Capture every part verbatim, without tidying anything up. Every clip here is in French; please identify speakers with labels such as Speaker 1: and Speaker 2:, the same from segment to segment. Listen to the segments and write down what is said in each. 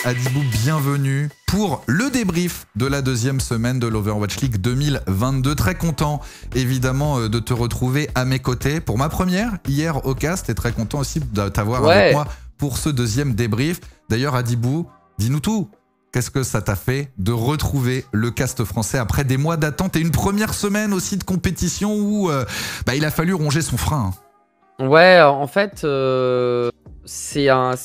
Speaker 1: Adibou, bienvenue pour le débrief de la deuxième semaine de l'Overwatch League deux mille vingt-deux. Très content évidemment de te retrouver à mes côtés pour ma première hier au cast et très content aussi de t'avoir
Speaker 2: ouais.
Speaker 1: avec moi pour ce deuxième débrief. D'ailleurs Adibou, dis-nous tout. Qu'est-ce que ça t'a fait de retrouver le cast français après des mois d'attente et une première semaine aussi de compétition où euh, bah, il a fallu ronger son frein.
Speaker 2: Ouais, en fait, euh, c'est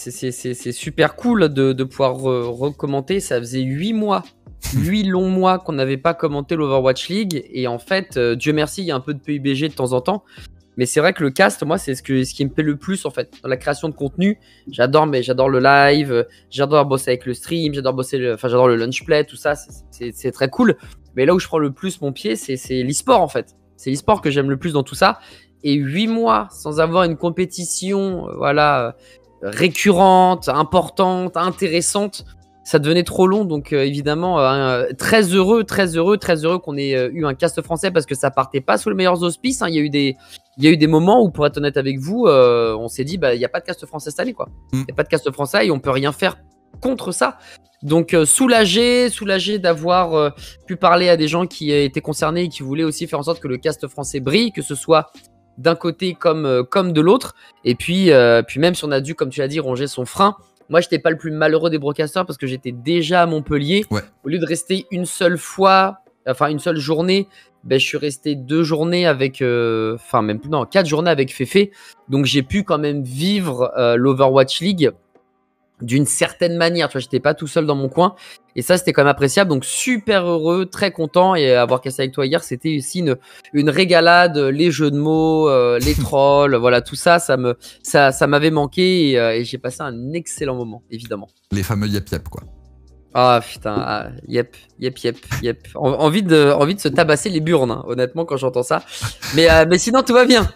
Speaker 2: super cool de, de pouvoir re recommenter. Ça faisait huit mois, huit longs mois qu'on n'avait pas commenté l'Overwatch League. Et en fait, euh, Dieu merci, il y a un peu de P U B G de temps en temps. Mais c'est vrai que le cast, moi, c'est ce, que, ce qui me plaît le plus en fait. Dans la création de contenu, j'adore mais j'adore le live, j'adore bosser avec le stream, j'adore bosser, le, enfin j'adore le lunch play, tout ça, c'est très cool. Mais là où je prends le plus mon pied, c'est l'e-sport en fait. C'est l'e-sport que j'aime le plus dans tout ça. Et huit mois sans avoir une compétition, euh, voilà, euh, récurrente, importante, intéressante, ça devenait trop long. Donc euh, évidemment, euh, très heureux, très heureux, très heureux qu'on ait euh, eu un cast français parce que ça partait pas sous les meilleurs auspices. Hein. Il y a eu des, il y a eu des moments où, pour être honnête avec vous, euh, on s'est dit, bah, il n'y a pas de cast français cette année, quoi. Il
Speaker 1: Mm.
Speaker 2: n'y a pas de cast français et on peut rien faire contre ça. Donc euh, soulagé, soulagé d'avoir euh, pu parler à des gens qui euh, étaient concernés et qui voulaient aussi faire en sorte que le cast français brille, que ce soit d'un côté comme, euh, comme de l'autre. Et puis, euh, puis même si on a dû, comme tu l'as dit, ronger son frein, moi, j'étais pas le plus malheureux des broadcasters parce que j'étais déjà à Montpellier.
Speaker 1: Ouais.
Speaker 2: Au lieu de rester une seule fois, enfin une seule journée, ben, je suis resté deux journées avec, euh, enfin même plus, non, quatre journées avec Féfé. Donc j'ai pu quand même vivre euh, l'Overwatch League d'une certaine manière. Tu vois, j'étais pas tout seul dans mon coin. Et ça, c'était quand même appréciable. Donc, super heureux, très content. Et avoir cassé avec toi hier, c'était aussi une, une régalade. Les jeux de mots, euh, les trolls, voilà, tout ça, ça me, ça, ça m'avait manqué. Et, euh, et j'ai passé un excellent moment, évidemment.
Speaker 1: Les fameux yep yep, quoi.
Speaker 2: Ah putain, ah, yep, yep, yep, yep. En, envie, de, envie de se tabasser les burnes, hein, honnêtement, quand j'entends ça. Mais, euh, mais sinon, tout va bien.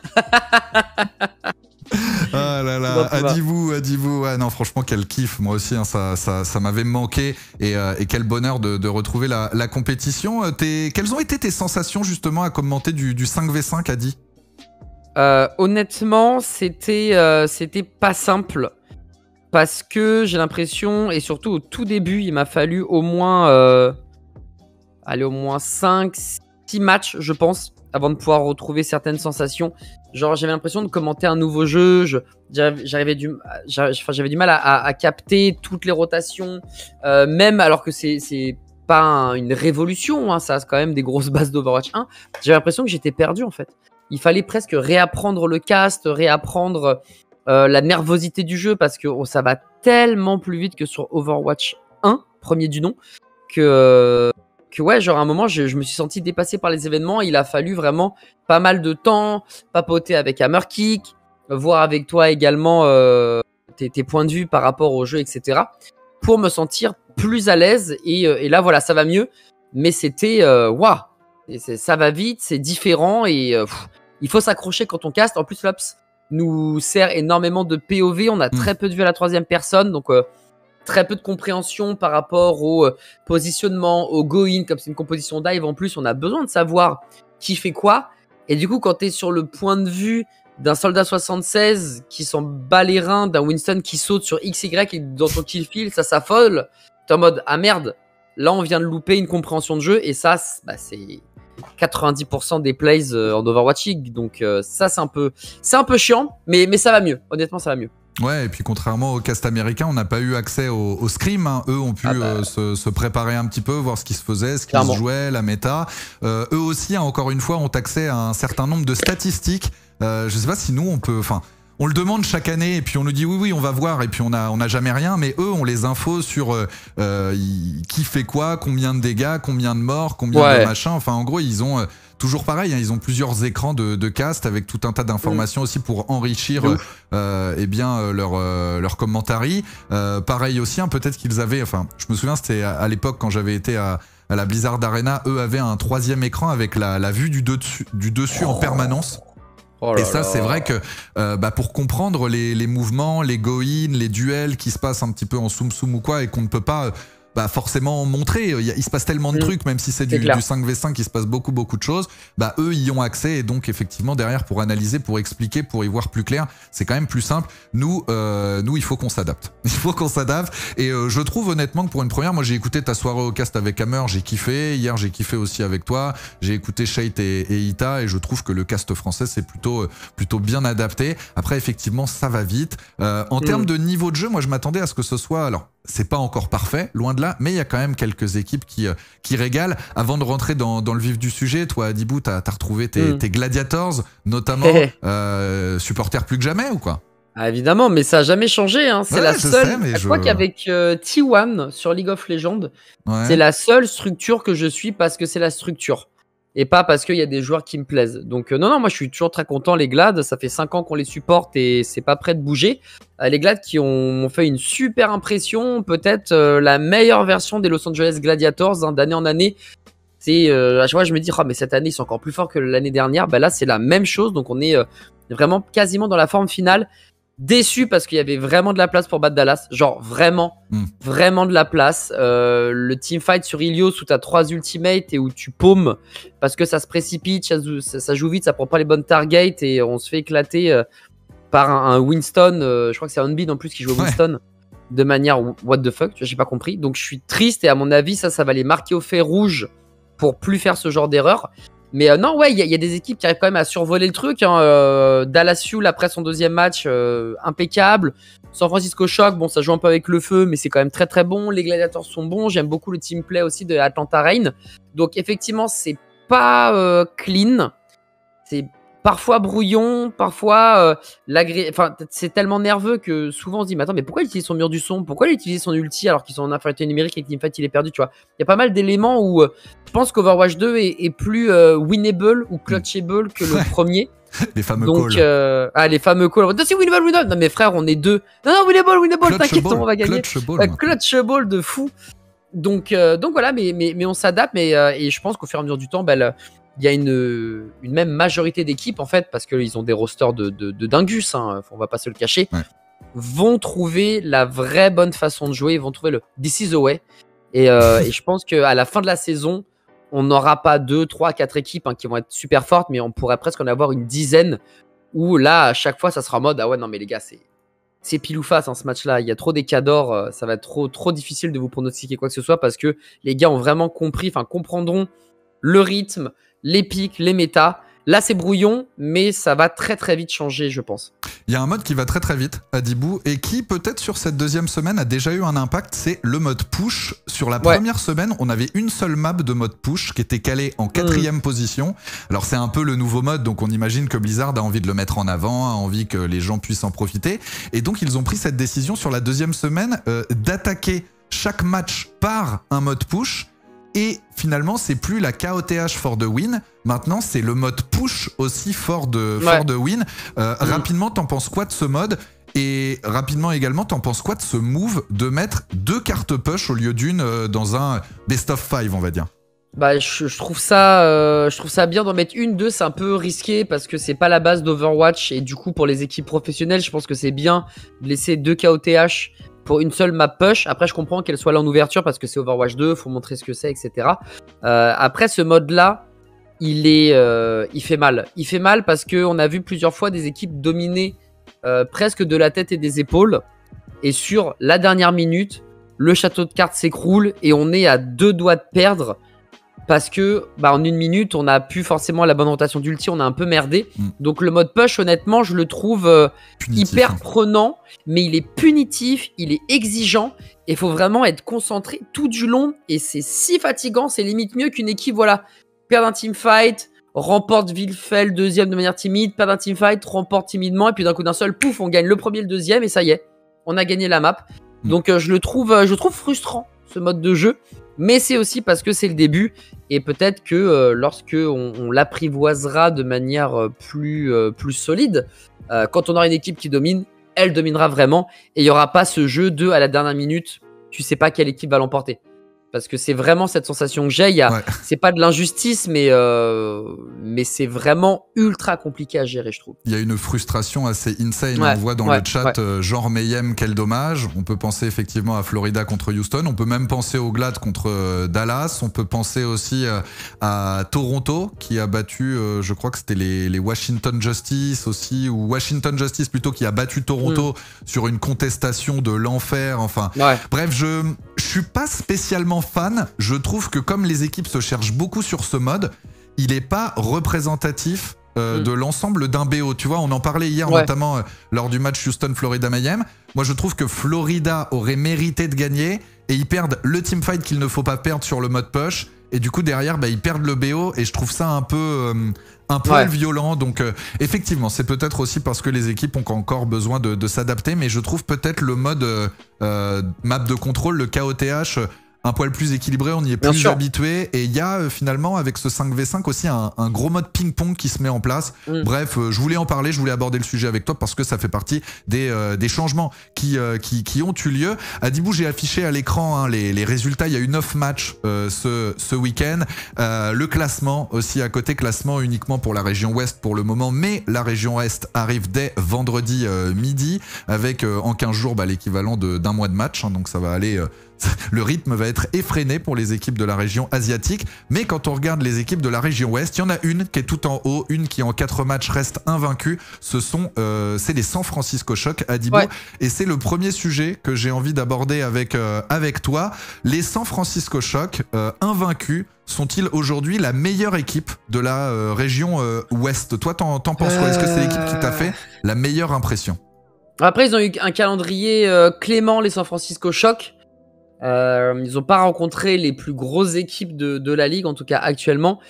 Speaker 1: Ah là là, Adibou, Adibou, ouais, non, franchement, quel kiff, moi aussi, hein, ça, ça, ça m'avait manqué, et, euh, et quel bonheur de, de retrouver la, la compétition. Tes, quelles ont été tes sensations, justement, à commenter du, du cinq v cinq, Adi?
Speaker 2: euh, Honnêtement, c'était euh, c'était pas simple, parce que j'ai l'impression, et surtout au tout début, il m'a fallu au moins, euh, aller au moins cinq six matchs, je pense, avant de pouvoir retrouver certaines sensations. Genre, j'avais l'impression de commenter un nouveau jeu, j'avais du, enfin, du mal à, à, à capter toutes les rotations, euh, même alors que c'est pas un, une révolution, hein, ça a quand même des grosses bases d'Overwatch un. J'avais l'impression que j'étais perdu en fait. Il fallait presque réapprendre le cast, réapprendre euh, la nervosité du jeu parce que oh, ça va tellement plus vite que sur Overwatch un, premier du nom, que... Euh, que ouais, genre à un moment, je, je me suis senti dépassé par les événements. Il a fallu vraiment pas mal de temps, papoter avec Hammerkick, voir avec toi également euh, tes, tes points de vue par rapport au jeu, et cetera. Pour me sentir plus à l'aise. Et, et là, voilà, ça va mieux. Mais c'était, waouh, wow, ça va vite, c'est différent. Et euh, pff, il faut s'accrocher quand on caste. En plus, Flops nous sert énormément de P O V. On a mmh. très peu de vues à la troisième personne. Donc... Euh, très peu de compréhension par rapport au euh, positionnement, au go-in, comme c'est une composition dive en plus, on a besoin de savoir qui fait quoi. Et du coup, quand tu es sur le point de vue d'un soldat soixante-seize qui s'en bat les reins, d'un Winston qui saute sur X Y et dans ton kill field, ça s'affole, t'es en mode ah merde, là on vient de louper une compréhension de jeu et ça, bah, c'est quatre-vingt-dix pour cent des plays euh, en Overwatch League. Donc euh, ça, c'est un peu, c'est un peu chiant, mais, mais ça va mieux. Honnêtement, ça va mieux.
Speaker 1: Ouais, et puis contrairement au cast américain, on n'a pas eu accès au, au scrim. Hein. Eux ont pu ah bah... euh, se, se préparer un petit peu, voir ce qui se faisait, ce qui se jouait, la méta. Euh, eux aussi, hein, encore une fois, ont accès à un certain nombre de statistiques. Euh, je sais pas si nous, on peut... Enfin, on le demande chaque année et puis on nous dit oui, oui, on va voir et puis on a, on a jamais rien. Mais eux, on les infos sur euh, euh, qui fait quoi, combien de dégâts, combien de morts, combien ouais. de machins. Enfin, en gros, ils ont... Euh, toujours pareil, hein, ils ont plusieurs écrans de, de cast avec tout un tas d'informations mmh. aussi pour enrichir euh, eh bien, euh, leur, euh, leur commentary. Euh, pareil aussi, hein, peut-être qu'ils avaient, enfin, je me souviens, c'était à, à l'époque quand j'avais été à, à la Blizzard Arena, eux avaient un troisième écran avec la, la vue du dessus, du dessus oh. en permanence. Oh et ça, c'est vrai que euh, bah, pour comprendre les, les mouvements, les go-in, les duels qui se passent un petit peu en soum-soum ou quoi, et qu'on ne peut pas bah, forcément montrer. Il, y a, il se passe tellement de mmh. trucs, même si c'est du, du cinq v cinq, il se passe beaucoup, beaucoup de choses. Bah, eux, y ont accès et donc, effectivement, derrière, pour analyser, pour expliquer, pour y voir plus clair, c'est quand même plus simple. Nous, euh, nous il faut qu'on s'adapte. Il faut qu'on s'adapte. Et euh, je trouve honnêtement que pour une première, moi, j'ai écouté ta soirée au cast avec Hammer, j'ai kiffé. Hier, j'ai kiffé aussi avec toi. J'ai écouté Shait et, et Ita et je trouve que le cast français, c'est plutôt, plutôt bien adapté. Après, effectivement, ça va vite. Euh, en mmh. termes de niveau de jeu, moi, je m'attendais à ce que ce soit... Alors, c'est pas encore parfait, loin de là, mais il y a quand même quelques équipes qui, euh, qui régalent. Avant de rentrer dans, dans le vif du sujet, toi, Adibou, t'as as retrouvé tes, mmh. tes Gladiators, notamment, euh, supporters plus que jamais ou quoi?
Speaker 2: Ah, évidemment, mais ça n'a jamais changé. Hein. C'est ouais, la seule. Sais, je, je crois qu'avec euh, T un sur League of Legends, ouais. c'est la seule structure que je suis parce que c'est la structure. Et pas parce qu'il y a des joueurs qui me plaisent. Donc, euh, non, non, moi, je suis toujours très content. Les Glad, ça fait cinq ans qu'on les supporte et c'est pas prêt de bouger. Euh, les Glad qui ont, ont fait une super impression. Peut-être euh, la meilleure version des Los Angeles Gladiators hein, d'année en année. C'est, euh, à chaque fois, je me dis, oh, mais cette année, ils sont encore plus forts que l'année dernière. Ben là, c'est la même chose. Donc, on est euh, vraiment quasiment dans la forme finale. Déçu parce qu'il y avait vraiment de la place pour battre Dallas. Genre vraiment, mm. vraiment de la place. Euh, le teamfight sur Ilios où tu as trois ultimates et où tu paumes parce que ça se précipite, ça, ça, ça joue vite, ça prend pas les bonnes targets et on se fait éclater euh, par un, un Winston. Euh, je crois que c'est Unbid en plus qui joue ouais. Winston de manière what the fuck, j'ai pas compris. Donc je suis triste et à mon avis, ça, ça va les marquer au fer rouge pour plus faire ce genre d'erreur. Mais euh, non, ouais, il y, y a des équipes qui arrivent quand même à survoler le truc. Hein. Euh, Dallas Fuel, après son deuxième match, euh, impeccable. San Francisco Shock, bon, ça joue un peu avec le feu, mais c'est quand même très très bon. Les Gladiators sont bons. J'aime beaucoup le team play aussi de Atlanta Reign. Donc effectivement, c'est pas euh, clean. C'est parfois brouillon, parfois euh, l'agré... enfin, c'est tellement nerveux que souvent on se dit mais attends mais pourquoi il utilise son mur du son, pourquoi il utilise son ulti alors qu'ils sont en infériorité numérique et que teamfight il est perdu, tu vois. Il y a pas mal d'éléments où euh, je pense qu'Overwatch deux est, est plus euh, winnable ou clutchable que le ouais. premier.
Speaker 1: Les fameux
Speaker 2: donc
Speaker 1: calls.
Speaker 2: Euh, ah les fameux calls. Non, c'est winnable, winnable. Non mais frère on est deux. Non non winnable, winnable. T'inquiète on va gagner. Clutchable, euh, clutchable de fou. Donc euh, donc voilà mais mais mais on s'adapte mais euh, et je pense qu'au fur et à mesure du temps ben, il y a une, une même majorité d'équipes en fait parce qu'ils ont des rosters de, de, de dingus, hein, on va pas se le cacher, ouais. vont trouver la vraie bonne façon de jouer, ils vont trouver le this is the way et, euh, et je pense qu'à la fin de la saison on n'aura pas deux, trois, quatre équipes hein, qui vont être super fortes mais on pourrait presque en avoir une dizaine où là à chaque fois ça sera en mode ah ouais non mais les gars c'est c'est pile ou face hein, ce match là, il y a trop d'écarts d'or, ça va être trop, trop difficile de vous pronostiquer quoi que ce soit parce que les gars ont vraiment compris, enfin comprendront le rythme, les pics, les méta. Là, c'est brouillon, mais ça va très très vite changer, je pense.
Speaker 1: Il y a un mode qui va très très vite, Adibou, et qui peut-être sur cette deuxième semaine a déjà eu un impact, c'est le mode push. Sur la ouais. première semaine, on avait une seule map de mode push qui était calée en quatrième mmh. position. Alors c'est un peu le nouveau mode, donc on imagine que Blizzard a envie de le mettre en avant, a envie que les gens puissent en profiter. Et donc ils ont pris cette décision sur la deuxième semaine euh, d'attaquer chaque match par un mode push. Et finalement, c'est plus la K O T H for the win. Maintenant, c'est le mode push aussi for the, ouais. for the win. Euh, mmh. Rapidement, t'en penses quoi de ce mode? Et rapidement également, t'en penses quoi de ce move de mettre deux cartes push au lieu d'une euh, dans un best of five, on va dire?
Speaker 2: Bah, je, je trouve ça, euh, je trouve ça bien d'en mettre une, deux, c'est un peu risqué parce que c'est pas la base d'Overwatch et du coup pour les équipes professionnelles, je pense que c'est bien de laisser deux K O T H pour une seule map push. Après, je comprends qu'elle soit là en ouverture parce que c'est Overwatch deux, faut montrer ce que c'est, et cetera. Euh, après, ce mode-là, il est, euh, il fait mal. Il fait mal parce que on a vu plusieurs fois des équipes dominer euh, presque de la tête et des épaules. Et sur la dernière minute, le château de cartes s'écroule et on est à deux doigts de perdre. Parce que bah, en une minute, on n'a plus forcément la bonne rotation d'ulti, on a un peu merdé. Mm. Donc le mode push, honnêtement, je le trouve euh, hyper prenant, mais il est punitif, il est exigeant, et il faut vraiment être concentré tout du long. Et c'est si fatigant, c'est limite mieux qu'une équipe, voilà, perd un teamfight, remporte Villefel deuxième de manière timide, perd un teamfight, remporte timidement, et puis d'un coup d'un seul, pouf, on gagne le premier, le deuxième, et ça y est, on a gagné la map. Mm. Donc euh, je le trouve, euh, je le trouve frustrant, ce mode de jeu. Mais c'est aussi parce que c'est le début et peut-être que euh, lorsque on, on l'apprivoisera de manière euh, plus, euh, plus solide, euh, quand on aura une équipe qui domine, elle dominera vraiment et il n'y aura pas ce jeu de à la dernière minute, tu sais pas quelle équipe va l'emporter. Parce que c'est vraiment cette sensation que j'ai. Ouais. C'est pas de l'injustice, mais, euh, mais c'est vraiment ultra compliqué à gérer, je trouve.
Speaker 1: Il y a une frustration assez insane. Ouais, on voit dans ouais, le chat, ouais. euh, genre Mayhem, quel dommage. On peut penser effectivement à Florida contre Houston. On peut même penser au Glad contre euh, Dallas. On peut penser aussi euh, à Toronto, qui a battu, euh, je crois que c'était les, les Washington Justice aussi, ou Washington Justice plutôt, qui a battu Toronto mm. sur une contestation de l'enfer. Enfin, ouais. bref, je, je suis pas spécialement fan. Je trouve que comme les équipes se cherchent beaucoup sur ce mode, il n'est pas représentatif euh, mm. de l'ensemble d'un B O. Tu vois, on en parlait hier ouais. notamment euh, lors du match Houston-Florida-Mayhem. Moi, je trouve que Florida aurait mérité de gagner et ils perdent le teamfight qu'il ne faut pas perdre sur le mode push. Et du coup, derrière, bah, ils perdent le B O et je trouve ça un peu... Euh, un peu ouais. violent, donc euh, effectivement c'est peut-être aussi parce que les équipes ont encore besoin de, de s'adapter, mais je trouve peut-être le mode euh, euh, map de contrôle, le K O T H, un poil plus équilibré, on y est Bien plus sûr. habitué, et il y a euh, finalement avec ce cinq v cinq aussi un, un gros mode ping-pong qui se met en place. Mm. Bref, euh, je voulais en parler, je voulais aborder le sujet avec toi parce que ça fait partie des, euh, des changements qui, euh, qui, qui ont eu lieu. Adibou, j'ai affiché à l'écran hein, les, les résultats, il y a eu neuf matchs euh, ce, ce week-end. Euh, le classement aussi à côté, classement uniquement pour la région ouest pour le moment, mais la région est arrive dès vendredi euh, midi avec euh, en quinze jours bah, l'équivalent d'un mois de match, hein, donc ça va aller... Euh, le rythme va être effréné pour les équipes de la région asiatique, mais quand on regarde les équipes de la région ouest, il y en a une qui est tout en haut, une qui en quatre matchs reste invaincue. Ce sont, euh, c'est les San Francisco Shock, Adibou, ouais. et c'est le premier sujet que j'ai envie d'aborder avec euh, avec toi. Les San Francisco Shock, euh, invaincus, sont-ils aujourd'hui la meilleure équipe de la euh, région euh, ouest? Toi, t'en penses quoi? euh... Est-ce que c'est l'équipe qui t'a fait la meilleure impression?
Speaker 2: Après, ils ont eu un calendrier euh, clément, les San Francisco Shock. Euh, ils n'ont pas rencontré les plus grosses équipes de, de la ligue, en tout cas actuellement.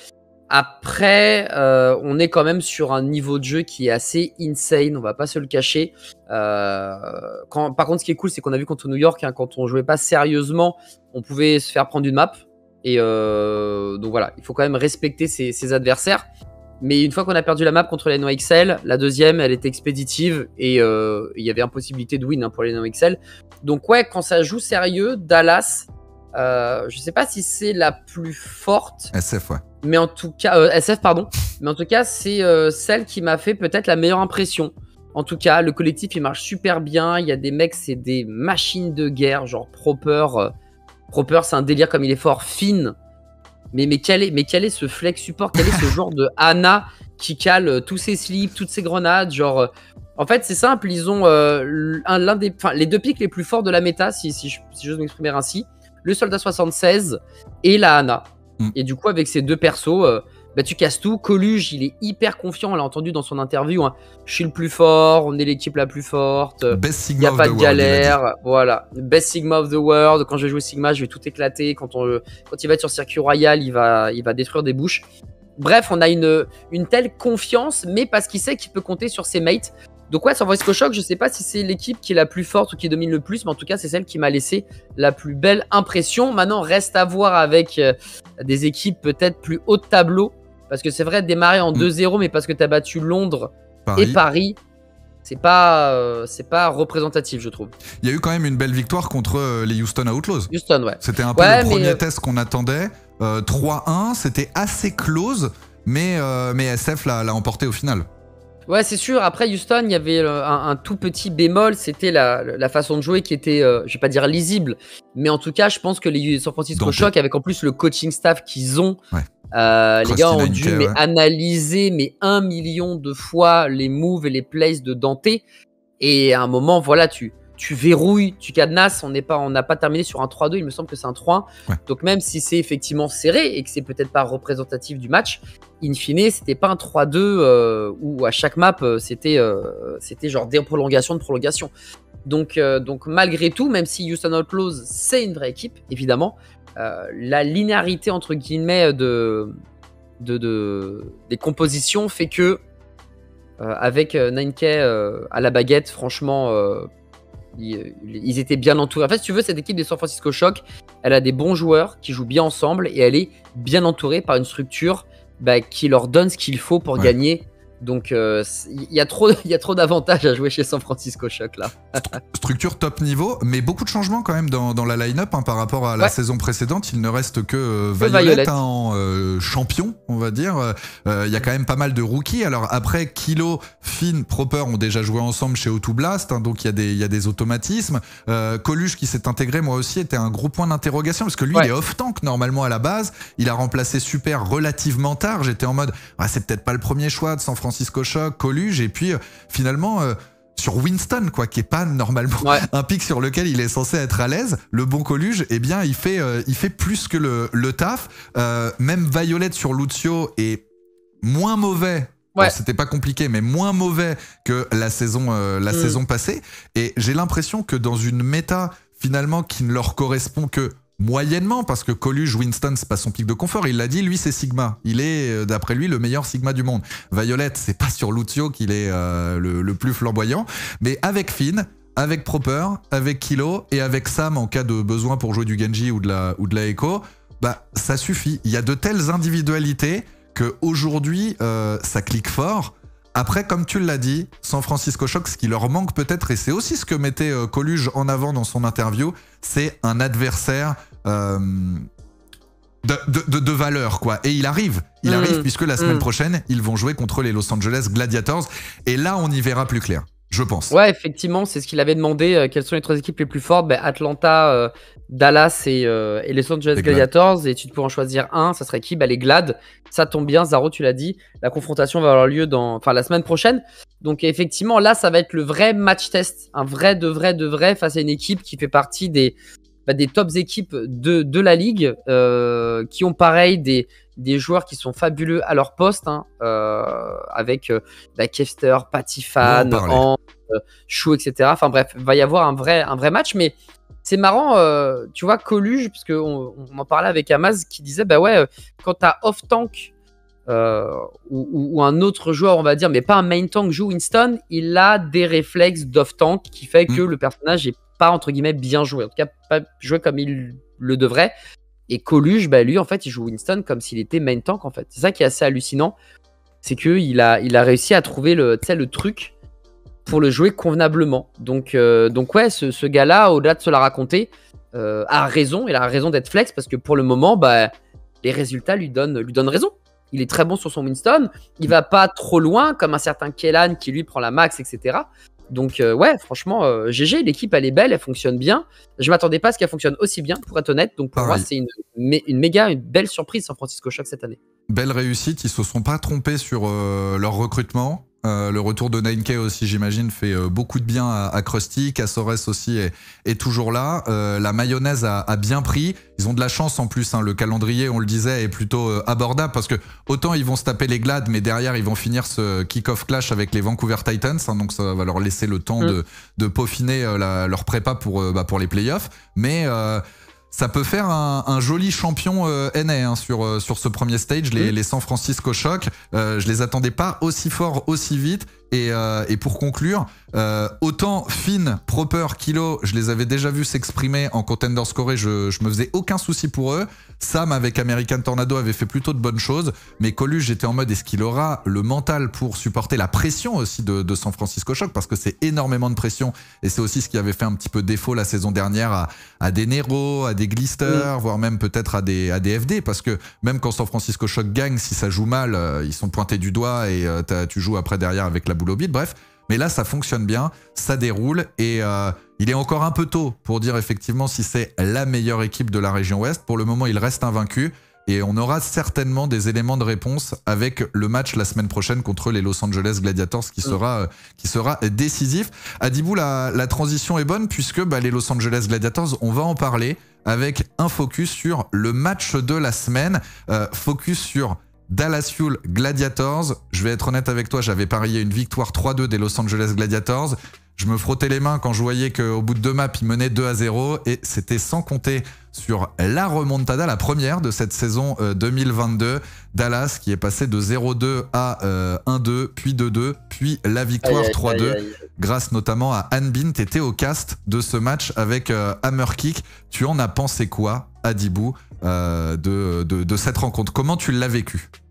Speaker 2: Après, euh, on est quand même sur un niveau de jeu qui est assez insane, on va pas se le cacher. Euh, quand, par contre, ce qui est cool, c'est qu'on a vu contre New York, hein, quand on jouait pas sérieusement, on pouvait se faire prendre une map. Et euh, donc voilà, il faut quand même respecter ses, ses adversaires. Mais une fois qu'on a perdu la map contre les N O X L, la deuxième, elle était expéditive et il euh, y avait impossibilité de win hein, pour les N O X L. Donc ouais, quand ça joue sérieux, Dallas, euh, je sais pas si c'est la plus forte.
Speaker 1: S F, ouais.
Speaker 2: Mais en tout cas, euh, S F, pardon. Mais en tout cas, c'est euh, celle qui m'a fait peut-être la meilleure impression. En tout cas, le collectif, il marche super bien. Il y a des mecs, c'est des machines de guerre, genre Proper. Euh, Proper, c'est un délire comme il est fort, Finn. Mais, mais, quel est, mais quel est ce flex support? Quel est ce genre de Ana qui cale tous ses slips, toutes ses grenades? Genre, euh, en fait, c'est simple. Ils ont euh, un, l'un des, les deux pics les plus forts de la méta, si, si, si j'ose m'exprimer ainsi. Le soldat soixante-seize et la Ana. Mm. Et du coup, avec ces deux persos, euh, bah, tu casses tout. Coluge, il est hyper confiant. On l'a entendu dans son interview. Hein. Je suis le plus fort. On est l'équipe la plus forte. Il n'y a pas de galère. Voilà. Best Sigma of the world. Quand je vais jouer Sigma, je vais tout éclater. Quand, on, quand il va être sur circuit royal, il va, il va détruire des bouches. Bref, on a une, une telle confiance, mais parce qu'il sait qu'il peut compter sur ses mates. Donc ouais, San Francisco Shock, je sais pas si c'est l'équipe qui est la plus forte ou qui domine le plus, mais en tout cas, c'est celle qui m'a laissé la plus belle impression. Maintenant, reste à voir avec euh, des équipes peut-être plus haut de tableau. Parce que c'est vrai, démarrer en mmh. deux zéro, mais parce que tu as battu Londres Paris. et Paris, c'est pas, euh, c'est pas représentatif, je trouve.
Speaker 1: Il y a eu quand même une belle victoire contre euh, les Houston Outlaws.
Speaker 2: Houston, ouais.
Speaker 1: C'était un peu
Speaker 2: ouais,
Speaker 1: le premier
Speaker 2: euh...
Speaker 1: test qu'on attendait. Euh, trois un, c'était assez close, mais, euh, mais S F l'a emporté au final.
Speaker 2: Ouais, c'est sûr. Après Houston, il y avait un, un tout petit bémol, c'était la, la façon de jouer qui était, euh, je vais pas dire lisible, mais en tout cas, je pense que les San Francisco Shock, avec en plus le coaching staff qu'ils ont, ouais. euh, les gars ont dû mais, ouais. analyser mais un million de fois les moves et les plays de Dante. Et à un moment, voilà, tu, tu verrouilles, tu cadenasses. On n'est pas, on n'a pas terminé sur un trois deux, il me semble que c'est un trois un. Ouais. Donc même si c'est effectivement serré et que c'est peut-être pas représentatif du match, in fine, c'était pas un trois deux euh, où à chaque map, c'était euh, c'était genre des prolongations de prolongation. Donc, euh, donc malgré tout, même si Houston Outlaws, c'est une vraie équipe, évidemment, euh, la linéarité, entre guillemets, de, de, de, des compositions fait que, euh, avec nine K euh, à la baguette, franchement, euh, ils, ils étaient bien entourés. En fait, si tu veux, cette équipe des San Francisco Shock, elle a des bons joueurs qui jouent bien ensemble et elle est bien entourée par une structure bah, qui leur donne ce qu'il faut pour ouais. gagner Donc, il euh, y a trop, il y a trop d'avantages à jouer chez San Francisco Shock là.
Speaker 1: Structure top niveau, mais beaucoup de changements quand même dans, dans la line-up hein, par rapport à la ouais. saison précédente. Il ne reste que euh, Violette hein, en euh, champion, on va dire. Il euh, y a quand même pas mal de rookies. Alors après, Kilo, Finn, Proper ont déjà joué ensemble chez O deux Blast, hein, donc il y, y a des automatismes. Euh, Coluche qui s'est intégré, moi aussi, était un gros point d'interrogation parce que lui, ouais. il est off-tank normalement à la base. Il a remplacé Super relativement tard. J'étais en mode, ah, c'est peut-être pas le premier choix de San Francisco. Francisco Shock, Coluche, et puis euh, finalement euh, sur Winston, quoi, qui est pas normalement ouais. un pic sur lequel il est censé être à l'aise, le bon Coluche, eh bien il fait, euh, il fait plus que le, le taf. Euh, même Violette sur Lucio est moins mauvais. Ouais. Bon, c'était pas compliqué, mais moins mauvais que la saison, euh, la mmh. saison passée. Et j'ai l'impression que dans une méta finalement qui ne leur correspond que moyennement, parce que Coluche, Winston, c'est pas son pic de confort. Il l'a dit, lui, c'est Sigma. Il est, d'après lui, le meilleur Sigma du monde. Violette, c'est pas sur Lucio qu'il est euh, le, le plus flamboyant. Mais avec Finn, avec Proper, avec Kilo et avec Sam en cas de besoin pour jouer du Genji ou de la, ou de la Echo, bah, ça suffit. Il y a de telles individualités qu'aujourd'hui, euh, ça clique fort. Après, comme tu l'as dit, San Francisco Shock, ce qui leur manque peut-être, et c'est aussi ce que mettait euh, Coluche en avant dans son interview, c'est un adversaire euh, de, de, de, de valeur, quoi. Et il arrive, il mmh. arrive puisque la semaine mmh. prochaine, ils vont jouer contre les Los Angeles Gladiators. Et là, on y verra plus clair, je pense.
Speaker 2: Ouais, effectivement, c'est ce qu'il avait demandé. Euh, quelles sont les trois équipes les plus fortes? ben, Atlanta, euh, Dallas et, euh, et les Los Angeles les Gladiators. Glad. Et tu pourrais en choisir un, ça serait qui? ben, Les Glad. Ça tombe bien, Zaro, tu l'as dit. La confrontation va avoir lieu dans, enfin, la semaine prochaine. Donc effectivement, là, ça va être le vrai match test. Un vrai, de vrai, de vrai face à une équipe qui fait partie des, bah, des tops équipes de, de la ligue, euh, qui ont pareil des, des joueurs qui sont fabuleux à leur poste, hein, euh, avec euh, bah, Kester, Patifan, An, euh, Chou, et cetera. Enfin bref, il va y avoir un vrai, un vrai match, mais c'est marrant, euh, tu vois, Coluche, parce qu'on on en parlait avec Amaz qui disait, bah ouais, euh, quand t'as off-tank euh, ou, ou, ou un autre joueur, on va dire, mais pas un main tank, joue Winston, il a des réflexes d'off-tank qui fait que mmh. le personnage est pas, entre guillemets, bien joué. En tout cas, pas joué comme il le devrait. Et Coluche, bah, lui, en fait, il joue Winston comme s'il était main tank, en fait. C'est ça qui est assez hallucinant. C'est qu'il a, il a réussi à trouver le, le truc pour le jouer convenablement. Donc, euh, donc ouais, ce, ce gars-là, au-delà de se la raconter, euh, a raison. Il a raison d'être flex parce que pour le moment, bah, les résultats lui donnent, lui donnent raison. Il est très bon sur son Winston. Il va pas trop loin, comme un certain Kellan qui, lui, prend la max, et cetera. Donc euh, ouais, franchement, euh, G G, l'équipe elle est belle, elle fonctionne bien. Je m'attendais pas à ce qu'elle fonctionne aussi bien, pour être honnête. Donc pour Pareil. moi, c'est une, une méga, une belle surprise San Francisco Shock cette année.
Speaker 1: Belle réussite, ils se sont pas trompés sur euh, leur recrutement. Euh, le retour de nine K aussi, j'imagine, fait euh, beaucoup de bien à, à Krusty. Cassores aussi est, est toujours là. Euh, la mayonnaise a, a bien pris. Ils ont de la chance en plus. Hein. Le calendrier, on le disait, est plutôt euh, abordable parce que autant ils vont se taper les Glad, mais derrière ils vont finir ce kick-off clash avec les Vancouver Titans. Hein, donc ça va leur laisser le temps mmh. de, de peaufiner euh, la, leur prépa pour, euh, bah, pour les playoffs. Mais euh, ça peut faire un, un joli champion euh, N A hein, sur, euh, sur ce premier stage, les, mmh. les San Francisco Shock. Euh, je les attendais pas aussi fort, aussi vite. Et, euh, et pour conclure, euh, autant Finn, Proper, Kilo, je les avais déjà vus s'exprimer en contender scoré, je, je me faisais aucun souci pour eux. Sam avec American Tornado avait fait plutôt de bonnes choses, mais Coluche, j'étais en mode est-ce qu'il aura le mental pour supporter la pression aussi de, de San Francisco Shock, parce que c'est énormément de pression et c'est aussi ce qui avait fait un petit peu défaut la saison dernière à, à des Nero, à des Glister, oui. voire même peut-être à des, à des F D, parce que même quand San Francisco Shock gagne, si ça joue mal, euh, ils sont pointés du doigt et euh, tu joues après derrière avec la boule au bide, bref. Mais là, ça fonctionne bien, ça déroule et euh, il est encore un peu tôt pour dire effectivement si c'est la meilleure équipe de la région Ouest. Pour le moment, il reste invaincu et on aura certainement des éléments de réponse avec le match la semaine prochaine contre les Los Angeles Gladiators qui sera, euh, qui sera décisif. Adibou, la, la transition est bonne puisque bah, les Los Angeles Gladiators, on va en parler avec un focus sur le match de la semaine, euh, focus sur Dallas Fuel Gladiators. Je vais être honnête avec toi, j'avais parié une victoire trois deux des Los Angeles Gladiators. Je me frottais les mains quand je voyais qu'au bout de deux maps, ils menaient deux à zéro et c'était sans compter sur la remontada, la première de cette saison deux mille vingt-deux. Dallas qui est passé de zéro deux à euh, un deux, puis deux deux, puis la victoire trois deux, grâce notamment à Hanbin. T'étais au cast de ce match avec euh, Hammerkick. Tu en as pensé quoi, Adibou, euh, de, de, de cette rencontre? Comment tu l'as vécu?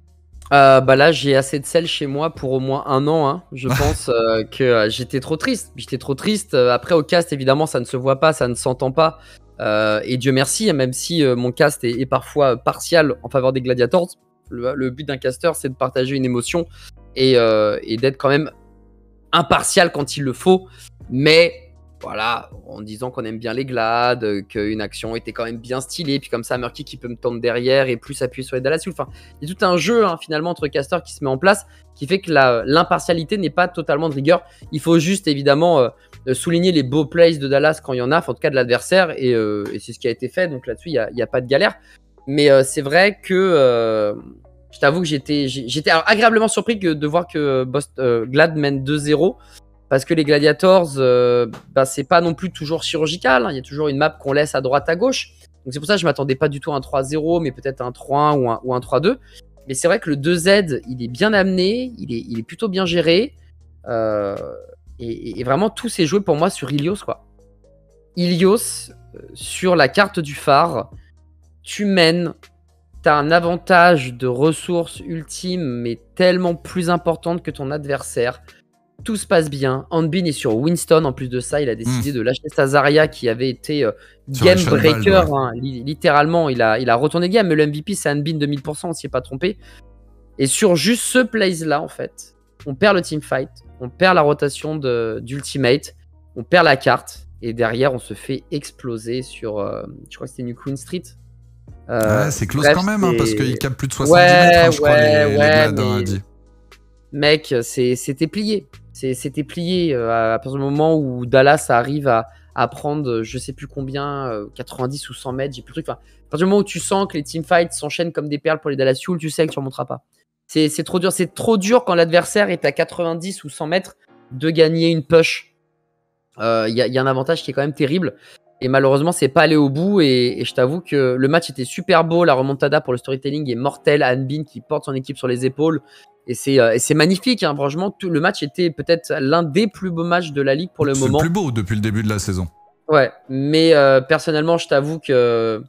Speaker 2: Euh, bah là, j'ai assez de sel chez moi pour au moins un an. Hein. Je pense euh, que euh, j'étais trop triste. J'étais trop triste. Euh, Après, au cast, évidemment, ça ne se voit pas, ça ne s'entend pas. Euh, et Dieu merci, même si euh, mon cast est, est parfois partial en faveur des Gladiators. Le, le but d'un caster, c'est de partager une émotion et, euh, et d'être quand même impartial quand il le faut. Mais voilà, en disant qu'on aime bien les glades, euh, qu'une action était quand même bien stylée, puis comme ça, Murky qui peut me tendre derrière et plus appuyer sur les Dallas. Enfin, il y a tout un jeu hein, finalement entre casters qui se met en place, qui fait que la- l'impartialité n'est pas totalement de rigueur. Il faut juste évidemment euh, souligner les beaux plays de Dallas quand il y en a, enfin, en tout cas de l'adversaire, et, euh, et c'est ce qui a été fait, donc là-dessus, il n'y a, y a pas de galère. Mais euh, c'est vrai que euh, je t'avoue que j'étais j'ai- j'étais alors, agréablement surpris que, de voir que Bost, euh, Glad mène deux zéro. Parce que les Gladiators, euh, bah, c'est pas non plus toujours chirurgical. Hein. Il y a toujours une map qu'on laisse à droite, à gauche. Donc c'est pour ça que je m'attendais pas du tout à un trois zéro, mais peut-être un trois un ou un, ou un trois deux. Mais c'est vrai que le deux Z, il est bien amené, il est, il est plutôt bien géré. Euh, et, et vraiment, tout s'est joué pour moi sur Ilios, quoi. Ilios, euh, sur la carte du phare, tu mènes, t'as un avantage de ressources ultimes, mais tellement plus importante que ton adversaire. Tout se passe bien. Hanbin est sur Winston. En plus de ça, il a décidé mmh. de lâcher sa Zarya qui avait été euh, game breaker. Ouais. Hein, li littéralement, il a, il a retourné le game. Mais le M V P, c'est Hanbin deux mille pour cent, on s'y est pas trompé. Et sur juste ce plays-là, en fait, on perd le teamfight, on perd la rotation d'ultimate, on perd la carte. Et derrière, on se fait exploser sur, euh, je crois que c'était New Queen Street.
Speaker 1: Euh, ouais, c'est close bref, quand même, hein, parce qu'il capte plus de soixante-dix ouais, mètres, hein, je
Speaker 2: ouais,
Speaker 1: crois, les,
Speaker 2: ouais,
Speaker 1: les glades, hein,
Speaker 2: mais...
Speaker 1: dit.
Speaker 2: Mec, c'était plié. C'était plié euh, à partir du moment où Dallas arrive à, à prendre je sais plus combien, euh, quatre-vingt-dix ou cent mètres, j'ai plus le truc. Enfin, à partir du moment où tu sens que les teamfights s'enchaînent comme des perles pour les Dallas Fuel, tu sais que tu remonteras pas. C'est trop dur. C'est trop dur quand l'adversaire est à quatre-vingt-dix ou cent mètres de gagner une push. Il euh, y, y a un avantage qui est quand même terrible. Et malheureusement, c'est pas allé au bout. Et, et je t'avoue que le match était super beau. La remontada pour le storytelling est mortelle. Hanbin qui porte son équipe sur les épaules. Et c'est euh, magnifique, hein. Franchement, tout, le match était peut-être l'un des plus beaux matchs de la Ligue pour le moment.
Speaker 1: C'est le plus beau depuis le début de la saison.
Speaker 2: Ouais, mais euh, personnellement, je t'avoue que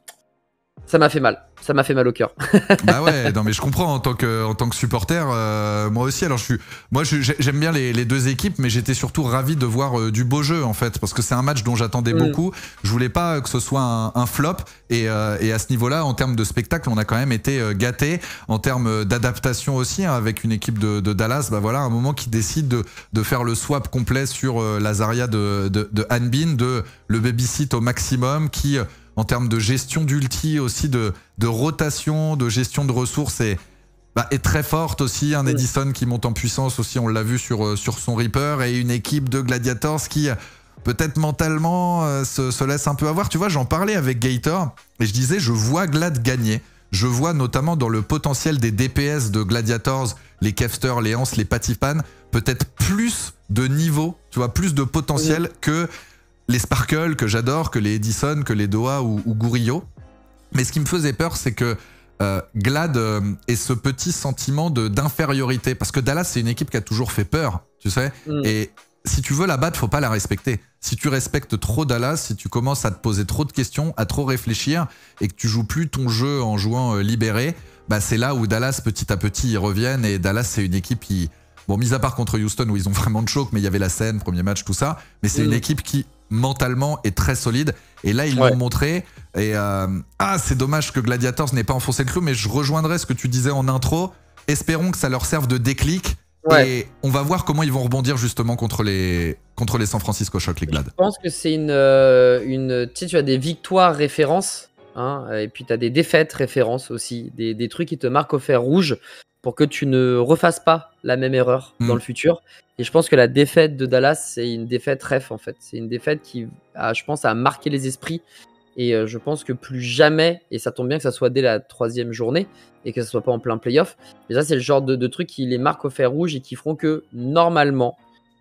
Speaker 2: ça m'a fait mal. Ça m'a fait mal au cœur.
Speaker 1: Bah ouais, non mais je comprends en tant que, en tant que supporter, euh, moi aussi. Alors je suis, moi j'aime bien les, les deux équipes, mais j'étais surtout ravi de voir euh, du beau jeu en fait, parce que c'est un match dont j'attendais mm. beaucoup. Je voulais pas que ce soit un, un flop, et, euh, et à ce niveau-là, en termes de spectacle, on a quand même été euh, gâtés. En termes d'adaptation aussi, hein, avec une équipe de, de Dallas, bah voilà, un moment qui décide de, de faire le swap complet sur euh, la Zarya de, de, de Hanbin, de le babysit au maximum, qui euh, en termes de gestion d'ulti aussi, de, de rotation, de gestion de ressources est, bah, est très forte aussi. Un Edison qui monte en puissance aussi, on l'a vu sur, sur son Reaper, et une équipe de Gladiators qui peut-être mentalement euh, se, se laisse un peu avoir. Tu vois, j'en parlais avec Gator et je disais, je vois Glad gagner. Je vois notamment dans le potentiel des D P S de Gladiators, les Kefster, les Hans, les Patifan, peut-être plus de niveau, tu vois, plus de potentiel mmh. que les Sparkle que j'adore, que les Edison, que les Doha ou, ou Gourillo. Mais ce qui me faisait peur, c'est que euh, Glad euh, ait ce petit sentiment d'infériorité. Parce que Dallas, c'est une équipe qui a toujours fait peur, tu sais. Mm. Et si tu veux la battre, faut pas la respecter. Si tu respectes trop Dallas, si tu commences à te poser trop de questions, à trop réfléchir, et que tu joues plus ton jeu en jouant euh, libéré, bah c'est là où Dallas, petit à petit, ils reviennent. Et Dallas, c'est une équipe qui... Bon, mis à part contre Houston, où ils ont vraiment de choc, mais il y avait la scène, premier match, tout ça. Mais c'est mm. une équipe qui... mentalement est très solide, et là ils l'ont ouais. montré, et euh, ah c'est dommage que Gladiators n'ait pas enfoncé le clou, mais je rejoindrai ce que tu disais en intro, espérons que ça leur serve de déclic, ouais. et on va voir comment ils vont rebondir justement contre les, contre les San Francisco Shock, les Glad.
Speaker 2: Je pense que c'est une, euh, une tu sais, tu as des victoires références, hein, et puis tu as des défaites références aussi, des, des trucs qui te marquent au fer rouge pour que tu ne refasses pas la même erreur mmh. dans le futur. Et je pense que la défaite de Dallas, c'est une défaite ref en fait. C'est une défaite qui, a, je pense, a marqué les esprits. Et euh, je pense que plus jamais, et ça tombe bien que ça soit dès la troisième journée et que ça soit pas en plein playoff, mais ça c'est le genre de, de truc qui les marque au fer rouge et qui feront que normalement,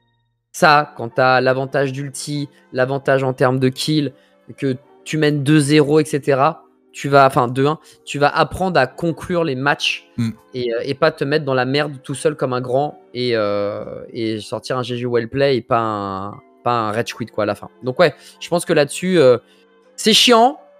Speaker 2: ça, quand tu as l'avantage d'ulti, l'avantage en termes de kill, que tu mènes deux zéro, et cetera, tu vas, enfin deux un, tu vas apprendre à conclure les matchs mm. et, euh, et pas te mettre dans la merde tout seul comme un grand et, euh, et sortir un G G well play et pas un, pas un rage quit quoi à la fin. Donc ouais, je pense que là-dessus, euh, c'est chiant,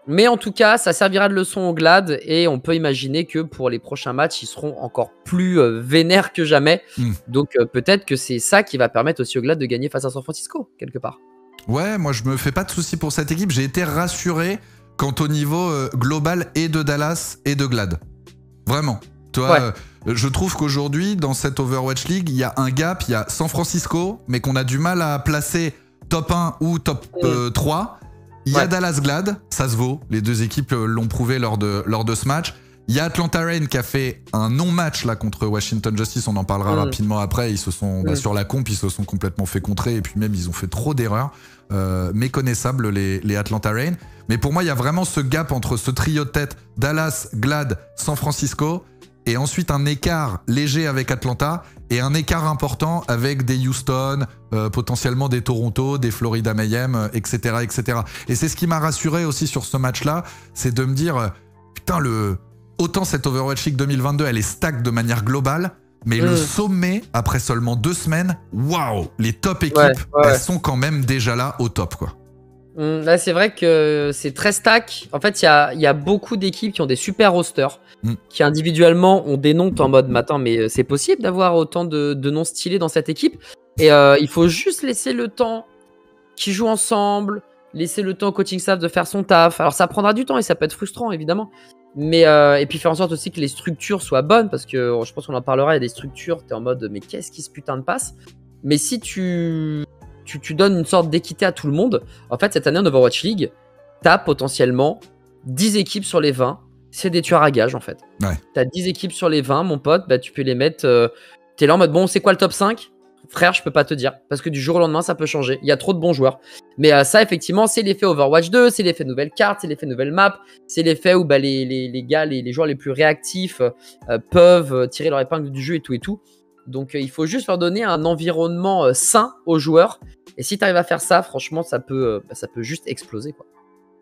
Speaker 2: Mais en tout cas, ça servira de leçon au Glad et on peut imaginer que pour les prochains matchs, ils seront encore plus euh, vénères que jamais. Mm. Donc euh, peut-être que c'est ça qui va permettre aussi au Glad de gagner face à San Francisco, quelque part.
Speaker 1: Ouais, moi je me fais pas de soucis pour cette équipe. J'ai été rassuré quant au niveau euh, global et de Dallas et de Glad. Vraiment. Toi, ouais. euh, je trouve qu'aujourd'hui, dans cette Overwatch League, il y a un gap. Il y a San Francisco, mais qu'on a du mal à placer top un ou top euh, trois. Il y a ouais. Dallas Glad, ça se vaut. Les deux équipes l'ont prouvé lors de, lors de ce match. Il y a Atlanta Reign qui a fait un non-match là contre Washington Justice. On en parlera mmh. rapidement après. Ils se sont, mmh. bah, sur la comp, ils se sont complètement fait contrer. Et puis même, ils ont fait trop d'erreurs. Euh, méconnaissables, les, les Atlanta Reign. Mais pour moi, il y a vraiment ce gap entre ce trio de tête, Dallas, Glad, San Francisco. Et ensuite, un écart léger avec Atlanta. Et un écart important avec des Houston, euh, potentiellement des Toronto, des Florida Mayhem, et cetera, et cetera. Et c'est ce qui m'a rassuré aussi sur ce match-là, c'est de me dire, euh, putain, le... autant cette Overwatch League deux mille vingt-deux, elle est stack de manière globale, mais mmh. le sommet, après seulement deux semaines, waouh, les top équipes, ouais, ouais. elles sont quand même déjà là au top, quoi.
Speaker 2: Mmh, là, c'est vrai que c'est très stack. En fait, il y a, y a beaucoup d'équipes qui ont des super rosters, mmh. qui individuellement ont des noms en mode matin, mais c'est possible d'avoir autant de, de noms stylés dans cette équipe. Et euh, il faut juste laisser le temps qu'ils jouent ensemble, laisser le temps au coaching staff de faire son taf. Alors, ça prendra du temps et ça peut être frustrant, évidemment. Mais euh, et puis faire en sorte aussi que les structures soient bonnes, parce que je pense qu'on en parlera. Il y a des structures, t'es en mode, mais qu'est-ce qui se putain de passe? Mais si tu Tu, tu donnes une sorte d'équité à tout le monde. En fait, cette année en Overwatch League, t'as potentiellement dix équipes sur les vingt. C'est des tueurs à gages, en fait.
Speaker 1: Ouais.
Speaker 2: T'as dix équipes sur les vingt, mon pote. Bah, tu peux les mettre... Euh, t'es là en mode, bon, c'est quoi le top cinq? Frère, je peux pas te dire. Parce que du jour au lendemain, ça peut changer. Il y a trop de bons joueurs. Mais euh, ça, effectivement, c'est l'effet Overwatch deux. C'est l'effet nouvelle carte. C'est l'effet nouvelle map. C'est l'effet où bah, les, les, les gars, les, les joueurs les plus réactifs euh, peuvent tirer leur épingle du jeu et tout et tout. Donc, euh, il faut juste leur donner un environnement euh, sain aux joueurs. Et si tu arrives à faire ça, franchement, ça peut, bah, ça peut juste exploser, quoi.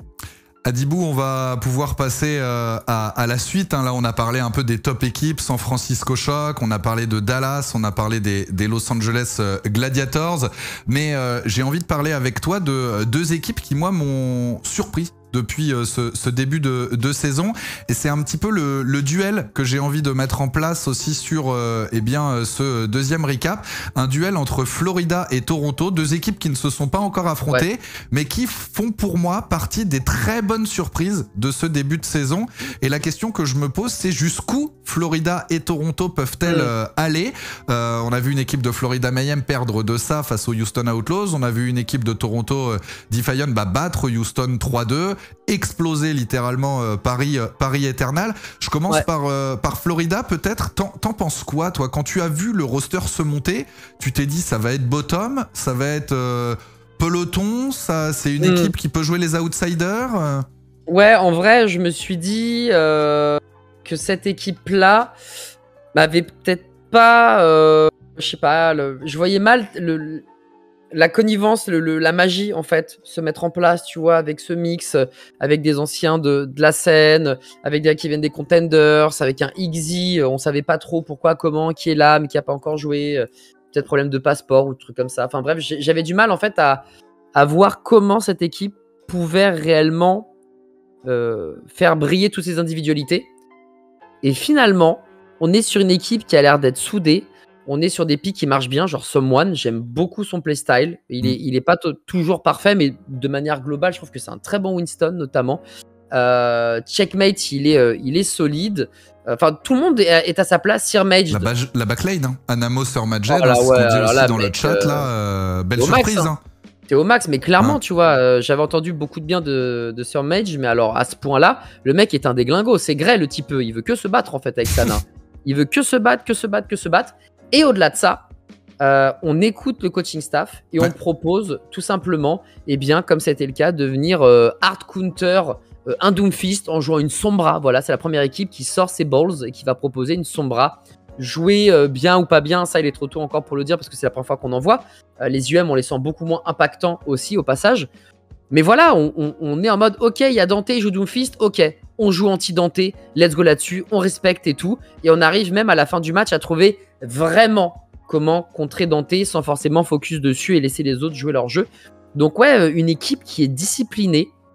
Speaker 1: Adibou, on va pouvoir passer euh, à, à la suite. Hein. Là, on a parlé un peu des top équipes, San Francisco Shock, on a parlé de Dallas, on a parlé des, des Los Angeles euh, Gladiators. Mais euh, j'ai envie de parler avec toi de euh, deux équipes qui, moi, m'ont surpris depuis euh, ce, ce début de, de saison. Et c'est un petit peu le, le duel que j'ai envie de mettre en place aussi sur euh, eh bien, ce deuxième recap. Un duel entre Florida et Toronto, deux équipes qui ne se sont pas encore affrontées, ouais. mais qui font pour moi partie des très bonnes surprises de ce début de saison. Et la question que je me pose, c'est jusqu'où Florida et Toronto peuvent-elles mmh. euh, aller? euh, On a vu une équipe de Florida Mayhem perdre de ça face aux Houston Outlaws. On a vu une équipe de Toronto euh, Defiant bah, battre Houston trois deux. Exploser littéralement euh, Paris, euh, Paris Eternal. Je commence ouais. par, euh, par Florida peut-être. T'en, t'en penses quoi, toi? Quand tu as vu le roster se monter, tu t'es dit ça va être bottom, ça va être euh, peloton, ça, c'est une mm. équipe qui peut jouer les outsiders euh...
Speaker 2: Ouais, en vrai, je me suis dit euh, que cette équipe-là m'avait peut-être pas... Euh, je sais pas, le, je voyais mal... le la connivence, le, le, la magie, en fait, se mettre en place, tu vois, avec ce mix, avec des anciens de, de la scène, avec des gars qui viennent des contenders, avec un Xy, on savait pas trop pourquoi, comment, qui est là, mais qui a pas encore joué, peut-être problème de passeport ou trucs comme ça. Enfin bref, j'avais du mal, en fait, à, à voir comment cette équipe pouvait réellement euh, faire briller toutes ses individualités. Et finalement, on est sur une équipe qui a l'air d'être soudée. On est sur des pics qui marchent bien, genre Someone, j'aime beaucoup son playstyle. Il est, il est pas t- toujours parfait, mais de manière globale, je trouve que c'est un très bon Winston, notamment. Euh, Checkmate, il est, euh, il est solide. Enfin, tout le monde est, est à sa place. Sir Mage.
Speaker 1: La, ba- la backline, hein. Anamo sur Majed, oh, ce ouais, qu'on dit aussi là, dans mec, le chat, là. Euh, belle surprise, max, hein.
Speaker 2: hein. T'es au max, mais clairement, hein. tu vois, euh, j'avais entendu beaucoup de bien de, de Sir Mage, mais alors à ce point-là, le mec est un déglingo. C'est Grey, le type. Il veut que se battre, en fait, avec Sana. Il veut que se battre, que se battre, que se battre. Et au-delà de ça, euh, on écoute le coaching staff et ouais. on propose tout simplement, eh bien, comme c'était le cas, de venir euh, hard counter euh, un Doomfist en jouant une Sombra. Voilà, c'est la première équipe qui sort ses balls et qui va proposer une Sombra. Jouer euh, bien ou pas bien, ça il est trop tôt encore pour le dire parce que c'est la première fois qu'on en voit. Euh, les U M, on les sent beaucoup moins impactants aussi au passage. Mais voilà, on, on, on est en mode, ok, il y a Dante, il joue Doomfist, ok, on joue anti-Dante, let's go là-dessus, on respecte et tout. Et on arrive même à la fin du match à trouver vraiment comment contrer Dante sans forcément focus dessus et laisser les autres jouer leur jeu. Donc ouais, une équipe qui est disciplinée,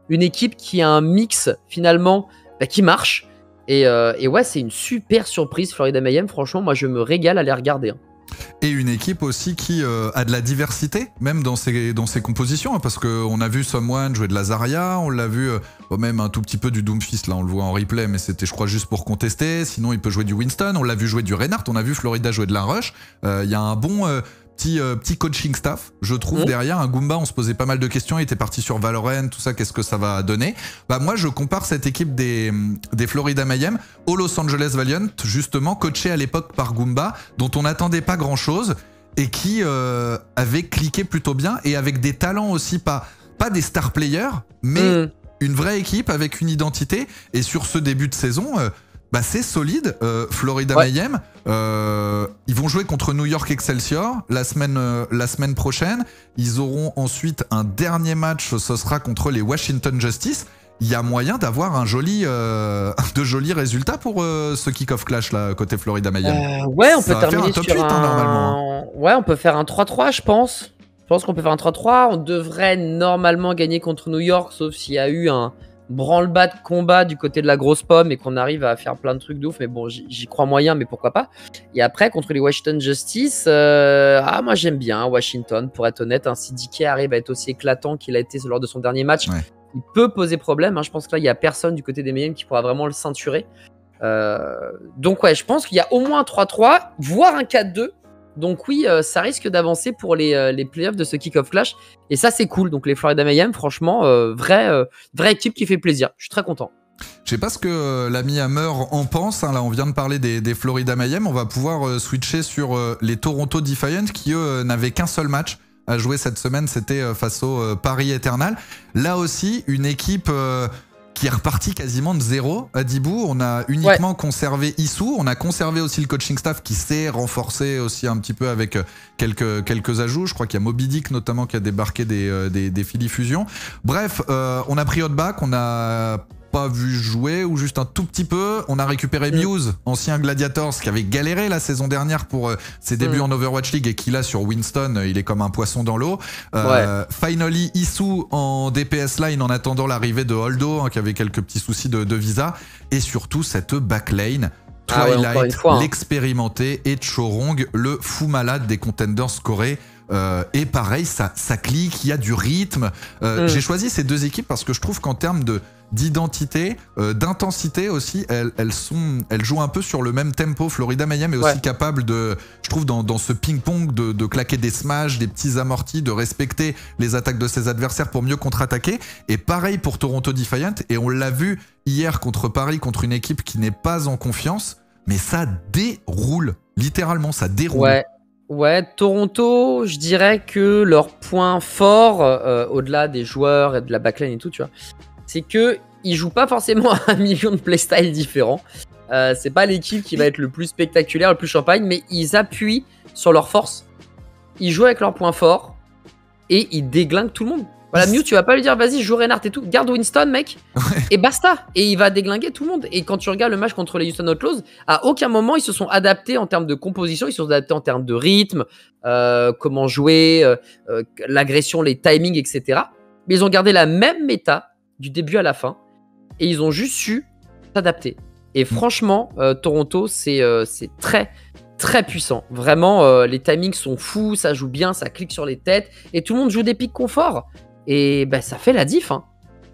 Speaker 2: une équipe qui a un mix finalement bah, qui marche. Et, euh, et ouais, c'est une super surprise, Florida Mayhem. Franchement, moi, je me régale à les regarder. Hein.
Speaker 1: Et une équipe aussi qui euh, a de la diversité, même dans ses, dans ses compositions, hein, parce qu'on a vu Someone jouer de la Zarya, on l'a vu euh, même un tout petit peu du Doomfist, là on le voit en replay, mais c'était je crois juste pour contester, sinon il peut jouer du Winston, on l'a vu jouer du Reinhardt, on a vu Florida jouer de la Rush, il euh, y a un bon... Euh, Petit, euh, petit coaching staff, je trouve, mmh. derrière. Un Goomba, on se posait pas mal de questions, il était parti sur Valorant, tout ça, qu'est-ce que ça va donner? Bah moi, je compare cette équipe des, des Florida Mayhem au Los Angeles Valiant, justement, coaché à l'époque par Goomba, dont on n'attendait pas grand-chose, et qui euh, avait cliqué plutôt bien, et avec des talents aussi, pas, pas des star players, mais mmh. une vraie équipe avec une identité, et sur ce début de saison... Euh, Bah c'est solide, euh, Florida ouais. Mayhem, euh, ils vont jouer contre New York Excelsior la semaine, euh, la semaine prochaine, ils auront ensuite un dernier match, ce sera contre les Washington Justice, il y a moyen d'avoir un joli, euh, de jolis résultats pour euh, ce kick-off clash là, côté Florida Mayhem.
Speaker 2: Euh, ouais, on peut
Speaker 1: Ça va
Speaker 2: terminer
Speaker 1: faire un top
Speaker 2: sur
Speaker 1: huit
Speaker 2: un...
Speaker 1: hein, normalement.
Speaker 2: Ouais, on peut faire un trois trois je pense. Je pense qu'on peut faire un trois trois, on devrait normalement gagner contre New York, sauf s'il y a eu un... branle-bas de combat du côté de la grosse pomme et qu'on arrive à faire plein de trucs de ouf, mais bon, j'y crois moyen, mais pourquoi pas. Et après, contre les Washington Justice, euh, ah, moi j'aime bien Washington, pour être honnête. Un C D K arrive à être aussi éclatant qu'il a été lors de son dernier match. Ouais. Il peut poser problème. Hein. Je pense que là, il n'y a personne du côté des Mayhem qui pourra vraiment le ceinturer. Euh, donc, ouais, je pense qu'il y a au moins un trois trois, voire un quatre deux. Donc oui, euh, ça risque d'avancer pour les, euh, les playoffs de ce kick-off clash. Et ça, c'est cool. Donc les Florida Mayhem, franchement, euh, vraie, euh, vraie équipe qui fait plaisir. Je suis très content.
Speaker 1: Je sais pas ce que euh, l'ami Hammer en pense. Hein. Là, on vient de parler des, des Florida Mayhem. On va pouvoir euh, switcher sur euh, les Toronto Defiant qui, eux, euh, n'avaient qu'un seul match à jouer cette semaine. C'était euh, face au euh, Paris Eternal. Là aussi, une équipe... Euh, qui est reparti quasiment de zéro à Dibou. On a uniquement ouais. conservé Issou. On a conservé aussi le coaching staff qui s'est renforcé aussi un petit peu avec quelques, quelques ajouts. Je crois qu'il y a Moby Dick notamment qui a débarqué des, des, des Philly Fusion. Bref, euh, on a pris Hotback, on a pas vu jouer ou juste un tout petit peu. On a récupéré mmh. Muse, ancien Gladiators qui avait galéré la saison dernière pour euh, ses débuts mmh. en Overwatch League et qui là sur Winston, euh, il est comme un poisson dans l'eau. Euh, ouais. Finally, Issou en D P S line en attendant l'arrivée de Holdo hein, qui avait quelques petits soucis de, de visa. Et surtout cette backlane. Twilight, ah ouais, hein. l'expérimenté et Chorong, le fou malade des contenders scorés. Euh, et pareil, ça, ça clique, il y a du rythme. Euh, mmh. J'ai choisi ces deux équipes parce que je trouve qu'en termes de d'identité, euh, d'intensité aussi, elles, elles, sont, elles jouent un peu sur le même tempo. Florida Mayhem est aussi ouais. capable de, je trouve, dans, dans ce ping-pong, de, de claquer des smash, des petits amortis, de respecter les attaques de ses adversaires pour mieux contre-attaquer. Et pareil pour Toronto Defiant. Et on l'a vu hier contre Paris, contre une équipe qui n'est pas en confiance, mais ça déroule. Littéralement, ça déroule.
Speaker 2: Ouais. Ouais, Toronto, je dirais que leur point fort, euh, au-delà des joueurs et de la backline et tout, tu vois, c'est que ils jouent pas forcément à un million de playstyles différents. Euh, c'est pas l'équipe qui va être le plus spectaculaire, le plus champagne, mais ils appuient sur leurs forces. Ils jouent avec leurs points forts et ils déglinguent tout le monde. Voilà, Mew, tu vas pas lui dire vas-y, joue Reinhardt et tout, garde Winston, mec, ouais. et basta. Et il va déglinguer tout le monde. Et quand tu regardes le match contre les Houston Outlaws, à aucun moment ils se sont adaptés en termes de composition, ils se sont adaptés en termes de rythme, euh, comment jouer, euh, euh, l'agression, les timings, et cetera. Mais ils ont gardé la même méta du début à la fin et ils ont juste su s'adapter. Et franchement, euh, Toronto, c'est euh, c'est très très puissant. Vraiment, euh, les timings sont fous, ça joue bien, ça clique sur les têtes et tout le monde joue des pics confort. Et bah, ça fait la diff. Hein.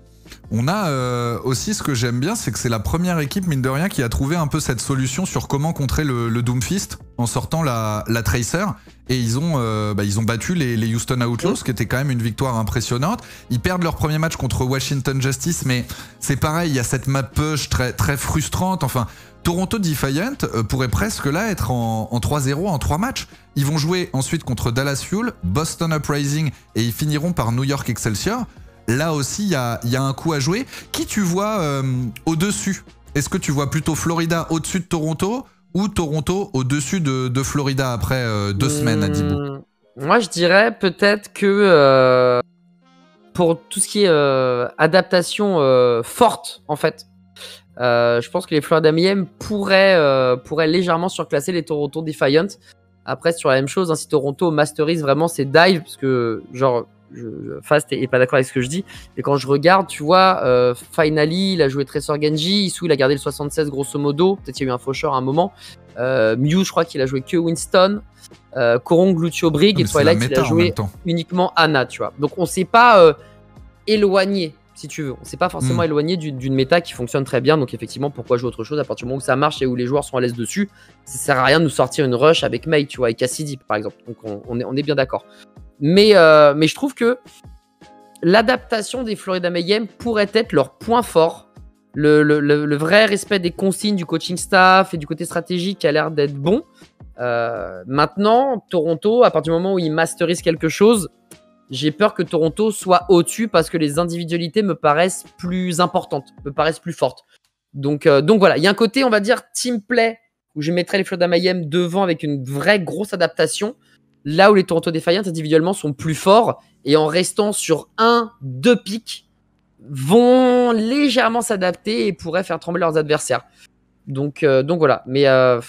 Speaker 1: On a euh, aussi ce que j'aime bien, c'est que c'est la première équipe, mine de rien, qui a trouvé un peu cette solution sur comment contrer le, le Doomfist en sortant la, la Tracer. Et ils ont, euh, bah, ils ont battu les, les Houston Outlaws, ce qui était quand même une victoire impressionnante. Ils perdent leur premier match contre Washington Justice, mais c'est pareil, il y a cette map push très, très frustrante. Enfin, Toronto Defiant euh, pourrait presque là être en, en trois zéro en trois matchs. Ils vont jouer ensuite contre Dallas Fuel, Boston Uprising et ils finiront par New York Excelsior. Là aussi, il y a, y a un coup à jouer. Qui tu vois euh, au-dessus? Est-ce que tu vois plutôt Florida au-dessus de Toronto ou Toronto au-dessus de, de Florida après euh, deux mmh, semaines à Dibou?
Speaker 2: Moi, je dirais peut-être que euh, pour tout ce qui est euh, adaptation euh, forte, en fait, euh, je pense que les Florida Mayhem pourraient, euh, pourraient légèrement surclasser les Toronto Defiant. Après, sur la même chose, hein, si Toronto masterise vraiment ses dives, parce que genre je, Fast est, est pas d'accord avec ce que je dis, mais quand je regarde, tu vois, euh, Finally, il a joué Tracer Genji, Issou, il a gardé le soixante-seize grosso modo, peut-être qu'il y a eu un faucheur à un moment. Euh, Mew, je crois qu'il a joué que Winston. Euh, Korong, Lucio Brig, ah, et Twilight, il a joué uniquement Ana, tu vois. Donc on s'est pas euh, éloigné, si tu veux. On s'est pas forcément mm. éloigné d'une méta qui fonctionne très bien. Donc effectivement, pourquoi jouer autre chose à partir du moment où ça marche et où les joueurs sont à l'aise dessus? Ça sert à rien de nous sortir une rush avec Mei, tu vois, et Cassidy par exemple. Donc on, on, est, on est bien d'accord. Mais, euh, mais je trouve que l'adaptation des Florida Mayhem pourrait être leur point fort. Le, le, le, le vrai respect des consignes du coaching staff et du côté stratégique a l'air d'être bon. Euh, maintenant, Toronto, à partir du moment où ils masterisent quelque chose, j'ai peur que Toronto soit au-dessus parce que les individualités me paraissent plus importantes, me paraissent plus fortes. Donc, euh, donc voilà, il y a un côté, on va dire, team play où je mettrais les Florida Mayhem devant avec une vraie grosse adaptation. Là où les Toronto Defiant individuellement sont plus forts et en restant sur un, deux pics vont légèrement s'adapter et pourraient faire trembler leurs adversaires. Donc, euh, donc voilà. Mais euh,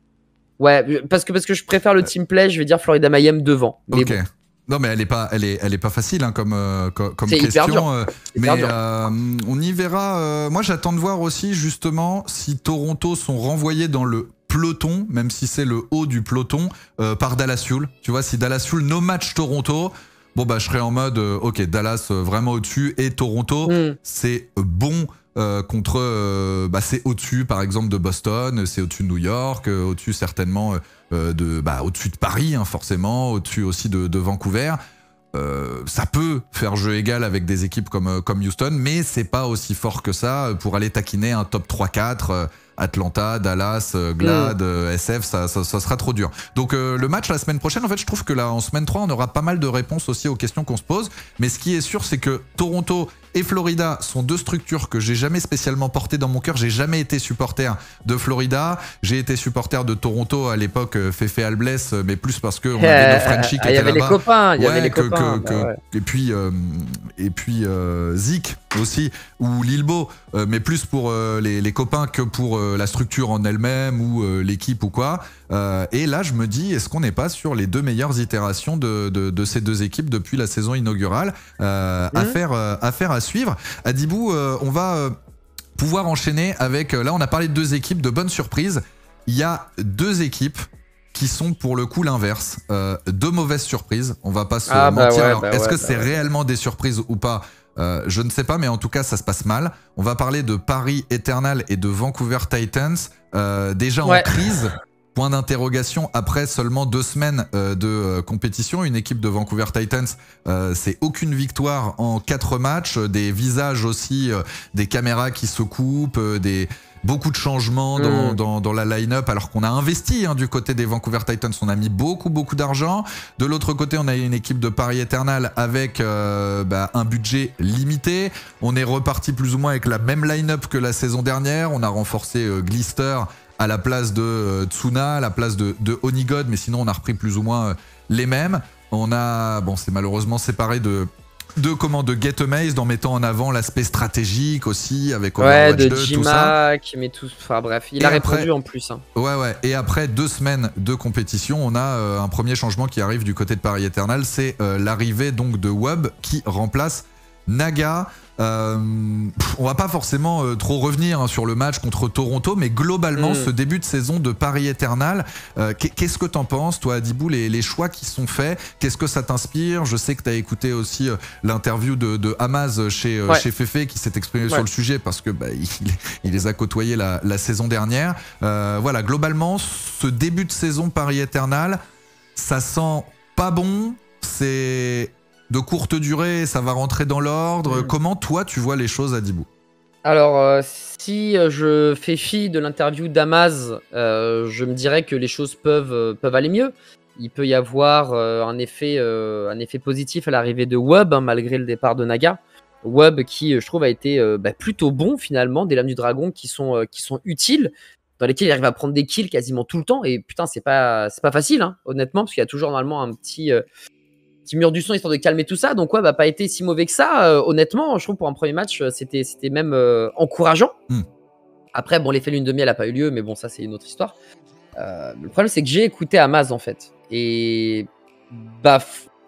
Speaker 2: ouais, parce que, parce que je préfère le team play, je vais dire Florida Mayhem devant. Mais
Speaker 1: ok.
Speaker 2: Bon.
Speaker 1: Non, mais elle est pas, elle est, elle est pas facile hein, comme, euh, comme, comme question. Euh, mais euh, on y verra. Euh, moi, j'attends de voir aussi justement si Toronto sont renvoyés dans le peloton, même si c'est le haut du peloton, euh, par Dallas Fuel. Tu vois, si Dallas Fuel no match Toronto, bon bah je serais en mode, euh, ok, Dallas euh, vraiment au-dessus et Toronto, mm. c'est bon. Euh, contre, euh, bah, c'est au-dessus par exemple de Boston, c'est au-dessus de New York, euh, au-dessus certainement euh, de, bah, au-dessus de Paris hein, forcément, au-dessus aussi de, de Vancouver. Euh, ça peut faire jeu égal avec des équipes comme, comme Houston, mais c'est pas aussi fort que ça pour aller taquiner un top trois quatre. Euh, Atlanta, Dallas, Glad, mmh. S F, ça, ça, ça sera trop dur. Donc euh, le match la semaine prochaine, en fait, je trouve que là, en semaine trois, on aura pas mal de réponses aussi aux questions qu'on se pose. Mais ce qui est sûr, c'est que Toronto et Florida sont deux structures que j'ai jamais spécialement portées dans mon cœur. J'ai jamais été supporter de Florida. J'ai été supporter de Toronto à l'époque, Fefe Albless, mais plus parce que on avait nos Frenchies qui
Speaker 2: étaient là-bas. Il y avait les copains, il y
Speaker 1: ouais,
Speaker 2: avait les
Speaker 1: que,
Speaker 2: copains.
Speaker 1: Que, que, ouais. Et puis, euh, et puis euh, Zik aussi, ou Lilbo, euh, mais plus pour euh, les, les copains que pour euh, la structure en elle-même ou euh, l'équipe ou quoi. Euh, et là, je me dis, est-ce qu'on n'est pas sur les deux meilleures itérations de, de, de ces deux équipes depuis la saison inaugurale euh, mmh. à, faire, euh, à faire à suivre. Adibou, euh, on va euh, pouvoir enchaîner avec... Euh, là, on a parlé de deux équipes, de bonnes surprises. Il y a deux équipes qui sont pour le coup l'inverse. Euh, deux mauvaises surprises, on va pas se
Speaker 2: ah,
Speaker 1: mentir.
Speaker 2: Bah ouais,
Speaker 1: Alors,
Speaker 2: bah
Speaker 1: est-ce
Speaker 2: ouais,
Speaker 1: que
Speaker 2: bah
Speaker 1: c'est
Speaker 2: ouais.
Speaker 1: réellement des surprises ou pas? Euh, je ne sais pas, mais en tout cas, ça se passe mal. On va parler de Paris Eternal et de Vancouver Titans, euh, déjà
Speaker 2: ouais.
Speaker 1: en crise. Point d'interrogation après seulement deux semaines euh, de euh, compétition. Une équipe de Vancouver Titans, euh, c'est aucune victoire en quatre matchs. Des visages aussi, euh, des caméras qui se coupent, euh, des... beaucoup de changements dans, mmh. dans, dans la line-up alors qu'on a investi hein, du côté des Vancouver Titans, on a mis beaucoup beaucoup d'argent. De l'autre côté, on a une équipe de Paris Eternal avec euh, bah, un budget limité. On est reparti plus ou moins avec la même line-up que la saison dernière. On a renforcé euh, Glister à la place de euh, Tsuna, à la place de, de Onigod, mais sinon on a repris plus ou moins euh, les mêmes. On a, bon, c'est malheureusement séparé de de comment de Get Amazed en mettant en avant l'aspect stratégique aussi avec Overwatch
Speaker 2: ouais, de
Speaker 1: deux,
Speaker 2: G-Mac,
Speaker 1: tout ça.
Speaker 2: Mais tout, enfin bref, il
Speaker 1: et
Speaker 2: a
Speaker 1: après,
Speaker 2: répondu en plus. Hein.
Speaker 1: Ouais ouais. Et après deux semaines de compétition, on a euh, un premier changement qui arrive du côté de Paris Eternal, c'est euh, l'arrivée donc de Wub qui remplace Naga. Euh, on va pas forcément euh, trop revenir hein, sur le match contre Toronto, mais globalement, mmh. ce début de saison de Paris Eternal, euh, qu'est-ce que t'en penses, toi, Adibou, les, les choix qui sont faits, qu'est-ce que ça t'inspire? Je sais que t'as écouté aussi euh, l'interview de, de Hamaz chez, euh, ouais. chez Fefe qui s'est exprimé ouais. sur le sujet parce que bah, il, il les a côtoyés la, la saison dernière. Euh, voilà, globalement, ce début de saison Paris Eternal, ça sent pas bon, c'est... de courte durée, ça va rentrer dans l'ordre. Mmh. Comment, toi, tu vois les choses, Adibou?
Speaker 2: Alors, euh, si je fais fi de l'interview d'Hamaz, euh, je me dirais que les choses peuvent, euh, peuvent aller mieux. Il peut y avoir euh, un, effet, euh, un effet positif à l'arrivée de Wub, hein, malgré le départ de Naga. Wub qui, je trouve, a été euh, bah, plutôt bon, finalement, des lames du dragon qui sont, euh, qui sont utiles, dans lesquels il arrive à prendre des kills quasiment tout le temps. Et putain, c'est pas, c'est pas facile, hein, honnêtement, parce qu'il y a toujours normalement un petit... Euh, petit mur du son histoire de calmer tout ça, donc ouais, bah pas été si mauvais que ça, euh, honnêtement. Je trouve pour un premier match c'était c'était même euh, encourageant. Mm. Après bon, l'effet lune de miel a pas eu lieu, mais bon, ça c'est une autre histoire. Euh, le problème c'est que j'ai écouté Hamaz en fait, et bah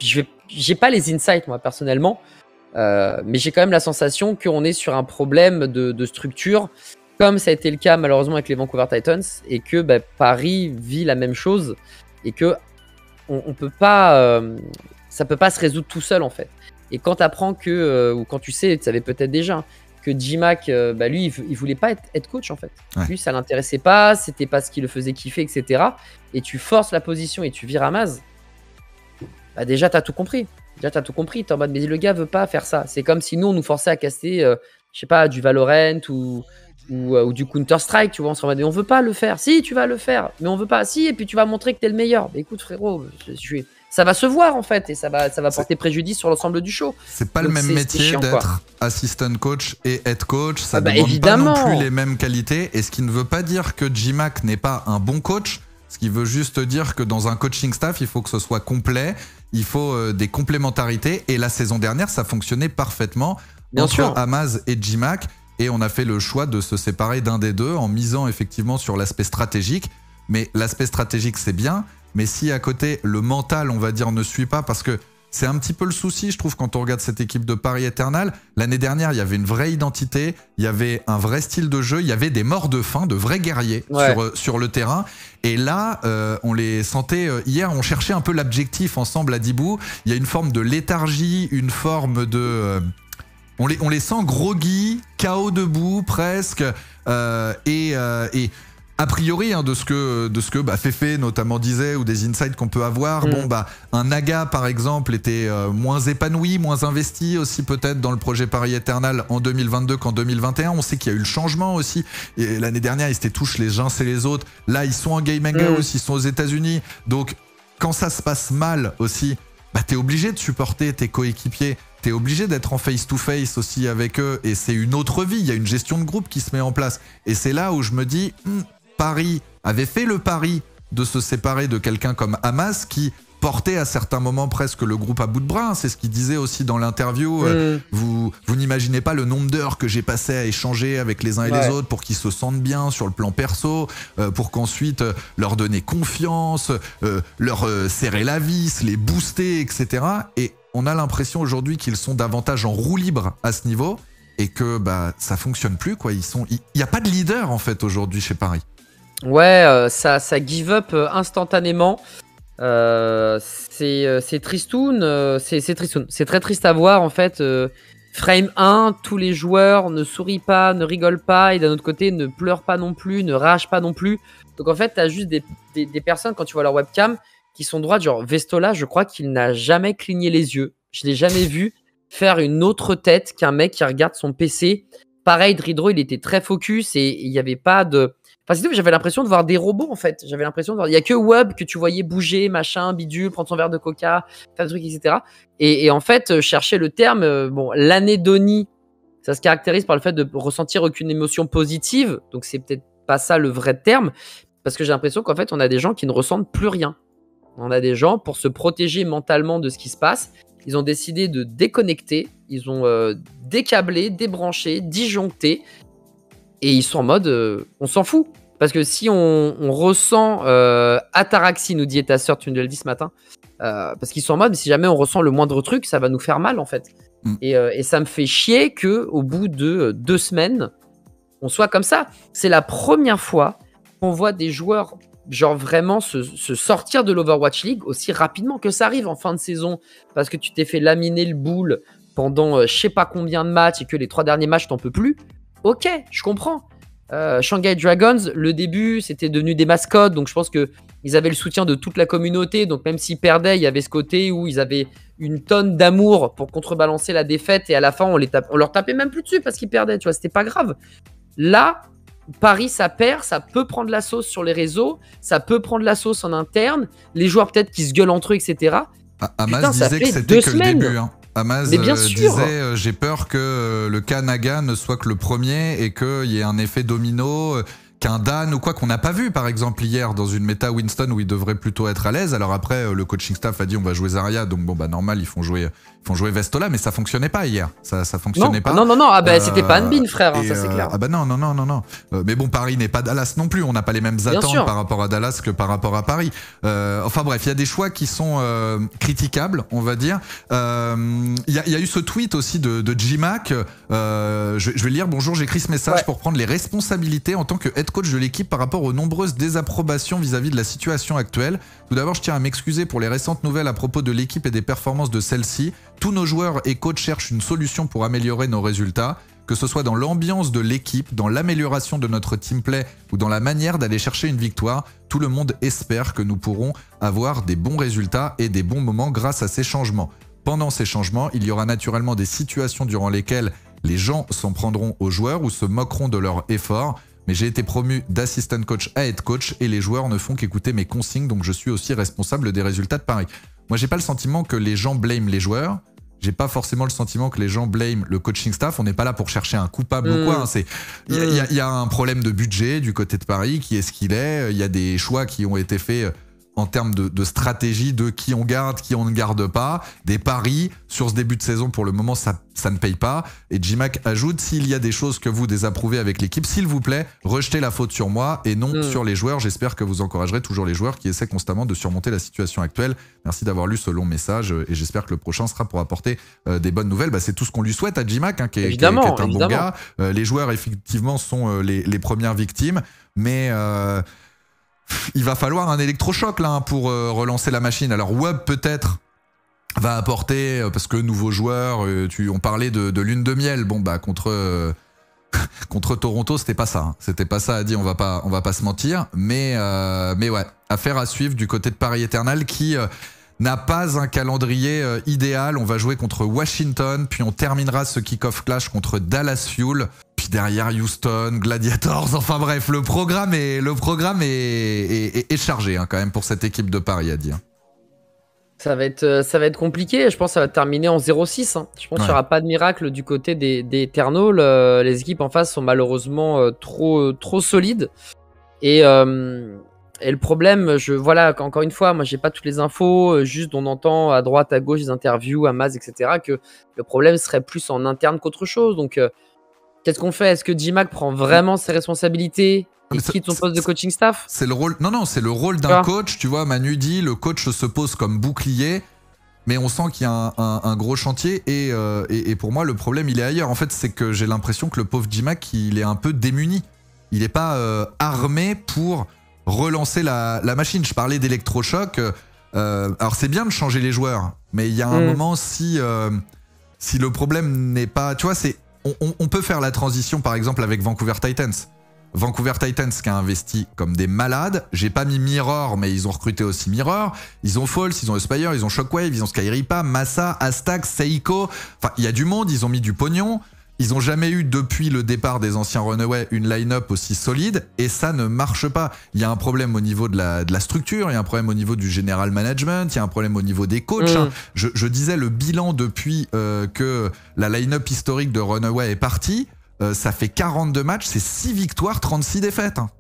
Speaker 2: je vais, j'ai pas les insights moi personnellement, euh, mais j'ai quand même la sensation qu'on est sur un problème de, de structure, comme ça a été le cas malheureusement avec les Vancouver Titans, et que bah, Paris vit la même chose, et que on, on peut pas, euh, ça peut pas se résoudre tout seul en fait. Et quand tu apprends que, euh, ou quand tu sais, tu savais peut-être déjà, que J-Mac, euh, bah lui, il, il voulait pas être, être coach en fait. Ouais. Lui, ça l'intéressait pas, c'était pas ce qui le faisait kiffer, et cetera. Et tu forces la position et tu vires Amaz, bah déjà, t'as tout compris. Déjà, t'as tout compris. T'es en mode, mais le gars veut pas faire ça. C'est comme si nous, on nous forçait à caster, euh, je sais pas, du Valorant ou, ou, euh, ou du Counter-Strike, tu vois. On se remet, on veut pas le faire. Si, tu vas le faire, mais on veut pas. Si, et puis tu vas montrer que t'es le meilleur. Mais écoute, frérot, je, je vais... ça va se voir en fait, et ça va, ça va porter préjudice sur l'ensemble du show.
Speaker 1: C'est pas Donc le même métier d'être assistant coach et head coach, ça
Speaker 2: ah bah
Speaker 1: demande
Speaker 2: évidemment.
Speaker 1: pas non plus les mêmes qualités, et ce qui ne veut pas dire que J-Mac n'est pas un bon coach, ce qui veut juste dire que dans un coaching staff, il faut que ce soit complet, il faut euh, des complémentarités, et la saison dernière, ça fonctionnait parfaitement Bien entre sûr. Amaz et J-Mac, et on a fait le choix de se séparer d'un des deux en misant effectivement sur l'aspect stratégique, mais l'aspect stratégique c'est bien, mais si à côté, le mental, on va dire, ne suit pas, parce que c'est un petit peu le souci, je trouve, quand on regarde cette équipe de Paris Eternal. L'année dernière, il y avait une vraie identité, il y avait un vrai style de jeu, il y avait des morts de faim, de vrais guerriers ouais. sur, sur le terrain. Et là, euh, on les sentait... Euh, hier, on cherchait un peu l'objectif ensemble à Dibou. Il y a une forme de léthargie, une forme de... Euh, on, les, on les sent groggy, K O debout, presque, euh, et... Euh, et a priori, hein, de ce que, de ce que bah, Fefe notamment disait, ou des insights qu'on peut avoir, mm. bon, bah, un Naga par exemple était euh, moins épanoui, moins investi aussi peut-être dans le projet Paris Eternal en deux mille vingt-deux qu'en deux mille vingt et un. On sait qu'il y a eu le changement aussi. L'année dernière, ils s'étaient tous les uns et les autres. Là, ils sont en Gaming mm. House, ils sont aux États-Unis. Donc, quand ça se passe mal aussi, bah, t'es obligé de supporter tes coéquipiers. T'es obligé d'être en face-to-face aussi avec eux. Et c'est une autre vie. Il y a une gestion de groupe qui se met en place. Et c'est là où je me dis... Hmm, Paris avait fait le pari de se séparer de quelqu'un comme Amaz qui portait à certains moments presque le groupe à bout de bras. C'est ce qu'il disait aussi dans l'interview. Mmh. Euh, vous vous n'imaginez pas le nombre d'heures que j'ai passé à échanger avec les uns et ouais. les autres pour qu'ils se sentent bien sur le plan perso, euh, pour qu'ensuite euh, leur donner confiance, euh, leur euh, serrer la vis, les booster, et cetera. Et on a l'impression aujourd'hui qu'ils sont davantage en roue libre à ce niveau et que bah, ça fonctionne plus, quoi. Ils sont, il n'y a pas de leader en fait aujourd'hui chez Paris.
Speaker 2: Ouais, euh, ça, ça give up euh, instantanément. Euh, c'est euh, tristoun, euh, c'est tristoun. C'est très triste à voir en fait. Euh, frame un, tous les joueurs ne sourient pas, ne rigolent pas, et d'un autre côté ne pleurent pas non plus, ne ragent pas non plus. Donc en fait, t'as juste des, des, des personnes quand tu vois leur webcam qui sont droites. Genre Vestola, je crois qu'il n'a jamais cligné les yeux. Je l'ai jamais vu faire une autre tête qu'un mec qui regarde son P C. Pareil, Dridro, il était très focus et il n'y avait pas de... Enfin, c'est tout, j'avais l'impression de voir des robots, en fait. J'avais l'impression de voir... Il n'y a que Web que tu voyais bouger, machin, bidule, prendre son verre de coca, faire des trucs, et cetera. Et, et en fait, chercher le terme... Euh, bon, l'anédonie, ça se caractérise par le fait de ressentir aucune émotion positive. Donc, c'est peut-être pas ça le vrai terme. Parce que j'ai l'impression qu'en fait, on a des gens qui ne ressentent plus rien. On a des gens, pour se protéger mentalement de ce qui se passe, ils ont décidé de déconnecter. Ils ont euh, décablé, débranché, disjoncté. Et ils sont en mode, euh, on s'en fout. Parce que si on, on ressent euh, ataraxie, nous dit ta sœur, tu nous l'as dit ce matin, euh, parce qu'ils sont en mode, si jamais on ressent le moindre truc, ça va nous faire mal en fait. Mm. Et, euh, et ça me fait chier qu'au bout de euh, deux semaines, on soit comme ça. C'est la première fois qu'on voit des joueurs genre vraiment se, se sortir de l'Overwatch League aussi rapidement que ça arrive en fin de saison, parce que tu t'es fait laminer le boule pendant euh, je sais pas combien de matchs et que les trois derniers matchs t'en peux plus. Ok, je comprends. Euh, Shanghai Dragons, le début, c'était devenu des mascottes, donc je pense qu'ils avaient le soutien de toute la communauté, donc même s'ils perdaient, il y avait ce côté où ils avaient une tonne d'amour pour contrebalancer la défaite, et à la fin, on, les tape, on leur tapait même plus dessus parce qu'ils perdaient, tu vois, c'était pas grave. Là, Paris, ça perd, ça peut prendre la sauce sur les réseaux, ça peut prendre la sauce en interne, les joueurs peut-être qui se gueulent entre eux, et cetera.
Speaker 1: Ah, Amaz disait que c'était que semaines. le début, hein. Amaz euh, disait euh, j'ai peur que euh, le cas Naga ne soit que le premier et qu'il y ait un effet domino, euh, qu'un Dan ou quoi qu'on n'a pas vu par exemple hier dans une méta Winston où il devrait plutôt être à l'aise. Alors après le coaching staff a dit on va jouer Zarya, donc bon bah normal ils font jouer ils font jouer Vestola, mais ça fonctionnait pas hier, ça ça fonctionnait
Speaker 2: non,
Speaker 1: pas.
Speaker 2: Non non non, ah bah
Speaker 1: euh,
Speaker 2: c'était pas Hanbin frère, hein, ça c'est clair.
Speaker 1: Euh, ah bah non non non non non. Euh, mais bon Paris n'est pas Dallas non plus, on n'a pas les mêmes attentes par rapport à Dallas que par rapport à Paris. Euh, enfin bref, il y a des choix qui sont euh, critiquables, on va dire. Il euh, y, y a eu ce tweet aussi de, de J-Mac. Euh, je, je vais lire. Bonjour, j'écris ce message ouais. pour prendre les responsabilités en tant que head coach de l'équipe par rapport aux nombreuses désapprobations vis-à-vis de la situation actuelle. Tout d'abord, je tiens à m'excuser pour les récentes nouvelles à propos de l'équipe et des performances de celle-ci. Tous nos joueurs et coachs cherchent une solution pour améliorer nos résultats, que ce soit dans l'ambiance de l'équipe, dans l'amélioration de notre team play ou dans la manière d'aller chercher une victoire. Tout le monde espère que nous pourrons avoir des bons résultats et des bons moments grâce à ces changements. Pendant ces changements, il y aura naturellement des situations durant lesquelles les gens s'en prendront aux joueurs ou se moqueront de leurs efforts. Mais j'ai été promu d'assistant coach à head coach et les joueurs ne font qu'écouter mes consignes, donc je suis aussi responsable des résultats de Paris. Moi, j'ai pas le sentiment que les gens blâment les joueurs. J'ai pas forcément le sentiment que les gens blâment le coaching staff. On n'est pas là pour chercher un coupable mmh. ou quoi. Hein. Il y, y, y a un problème de budget du côté de Paris qui est ce qu'il est. Il y a des choix qui ont été faits en termes de, de stratégie, de qui on garde, qui on ne garde pas, des paris sur ce début de saison. Pour le moment, ça, ça ne paye pas. Et J-Mac ajoute, s'il y a des choses que vous désapprouvez avec l'équipe, s'il vous plaît, rejetez la faute sur moi et non mmh. sur les joueurs. J'espère que vous encouragerez toujours les joueurs qui essaient constamment de surmonter la situation actuelle. Merci d'avoir lu ce long message et j'espère que le prochain sera pour apporter euh, des bonnes nouvelles. Bah, c'est tout ce qu'on lui souhaite à J-Mac, hein, qui, qui, qui est un évidemment. bon gars. Euh, les joueurs, effectivement, sont euh, les, les premières victimes, mais... Euh, il va falloir un électrochoc là hein, pour euh, relancer la machine. Alors Webb peut-être va apporter, euh, parce que nouveaux joueurs, euh, tu, on parlait de, de lune de miel. Bon bah contre euh, contre Toronto, c'était pas ça. Hein. C'était pas ça à dire. On va pas on va pas se mentir. Mais euh, mais ouais, affaire à suivre du côté de Paris Eternal qui euh, n'a pas un calendrier euh, idéal. On va jouer contre Washington, puis on terminera ce kick-off clash contre Dallas Fuel. Puis derrière Houston, Gladiators, enfin bref, le programme est, le programme est, est, est chargé hein, quand même pour cette équipe de Paris à dire.
Speaker 2: Ça va être, ça va être compliqué, je pense que ça va terminer en zéro six. Hein. Je pense ouais. qu'il n'y aura pas de miracle du côté des, des Eternals. Euh, les équipes en face sont malheureusement euh, trop, trop solides. Et, euh, et le problème, je, voilà, encore une fois, moi j'ai pas toutes les infos, juste on entend à droite, à gauche des interviews, à Maz, et cetera, que le problème serait plus en interne qu'autre chose. Donc... Euh, qu'est-ce qu'on fait? Est-ce que J-Mac prend vraiment ses responsabilités et quitte son poste de coaching staff?
Speaker 1: C'est le rôle. Non, non, c'est le rôle d'un coach. Tu vois, Manu dit le coach se pose comme bouclier, mais on sent qu'il y a un, un, un gros chantier. Et, euh, et, et pour moi, le problème, il est ailleurs. En fait, c'est que j'ai l'impression que le pauvre J-Mac, il est un peu démuni. Il n'est pas euh, armé pour relancer la, la machine. Je parlais d'électrochoc. Euh, alors, c'est bien de changer les joueurs, mais il y a un mmh. moment, si, euh, si le problème n'est pas. Tu vois, c'est. On, on, on peut faire la transition par exemple avec Vancouver Titans. Vancouver Titans qui a investi comme des malades. J'ai pas mis Mirror, mais ils ont recruté aussi Mirror. Ils ont False, ils ont Aspire, ils ont Shockwave, ils ont Skyripa, Massa, Astax, Seiko. Enfin, il y a du monde, ils ont mis du pognon. Ils ont jamais eu, depuis le départ des anciens Runaway, une line-up aussi solide et ça ne marche pas. Il y a un problème au niveau de la, de la structure, il y a un problème au niveau du general management, il y a un problème au niveau des coachs. Mmh. Hein. Je, je disais le bilan depuis euh, que la line-up historique de Runaway est partie, euh, ça fait quarante-deux matchs, c'est six victoires, trente-six défaites. Hein.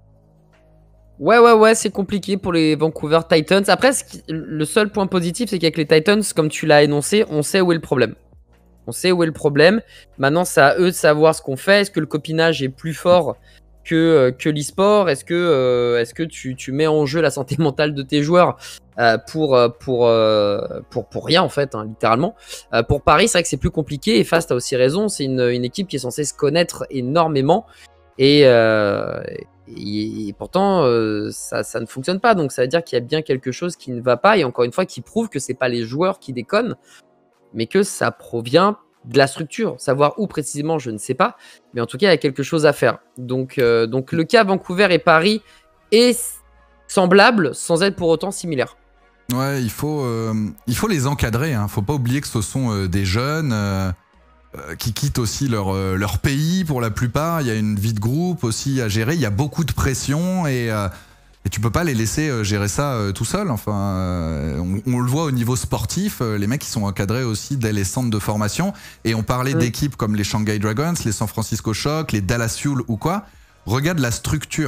Speaker 2: Ouais, ouais, ouais, c'est compliqué pour les Vancouver Titans. Après, ce qui, le seul point positif, c'est qu'avec les Titans, comme tu l'as énoncé, on sait où est le problème. On sait où est le problème. Maintenant, c'est à eux de savoir ce qu'on fait. Est-ce que le copinage est plus fort que, que l'e-sport? Est-ce que, euh, est-ce que tu, tu mets en jeu la santé mentale de tes joueurs euh, pour, pour, euh, pour, pour rien, en fait, hein, littéralement. Euh, pour Paris, c'est vrai que c'est plus compliqué. Et Fast a aussi raison. C'est une, une équipe qui est censée se connaître énormément. Et, euh, et, et pourtant, euh, ça, ça ne fonctionne pas. Donc, ça veut dire qu'il y a bien quelque chose qui ne va pas. Et encore une fois, qui prouve que c'est pas les joueurs qui déconnent, mais que ça provient de la structure. Savoir où précisément, je ne sais pas. Mais en tout cas, il y a quelque chose à faire. Donc, euh, donc le cas Vancouver et Paris est semblable, sans être pour autant similaire.
Speaker 1: Ouais, il faut, euh, il faut les encadrer. Il hein. ne faut pas oublier que ce sont euh, des jeunes euh, euh, qui quittent aussi leur, euh, leur pays pour la plupart. Il y a une vie de groupe aussi à gérer. Il y a beaucoup de pression et... Euh, Et tu peux pas les laisser euh, gérer ça euh, tout seul. Enfin, euh, on, on le voit au niveau sportif, euh, les mecs ils sont encadrés aussi dès les centres de formation. Et on parlait mmh. d'équipes comme les Shanghai Dragons, les San Francisco Shock, les Dallas Fuel ou quoi. Regarde la structure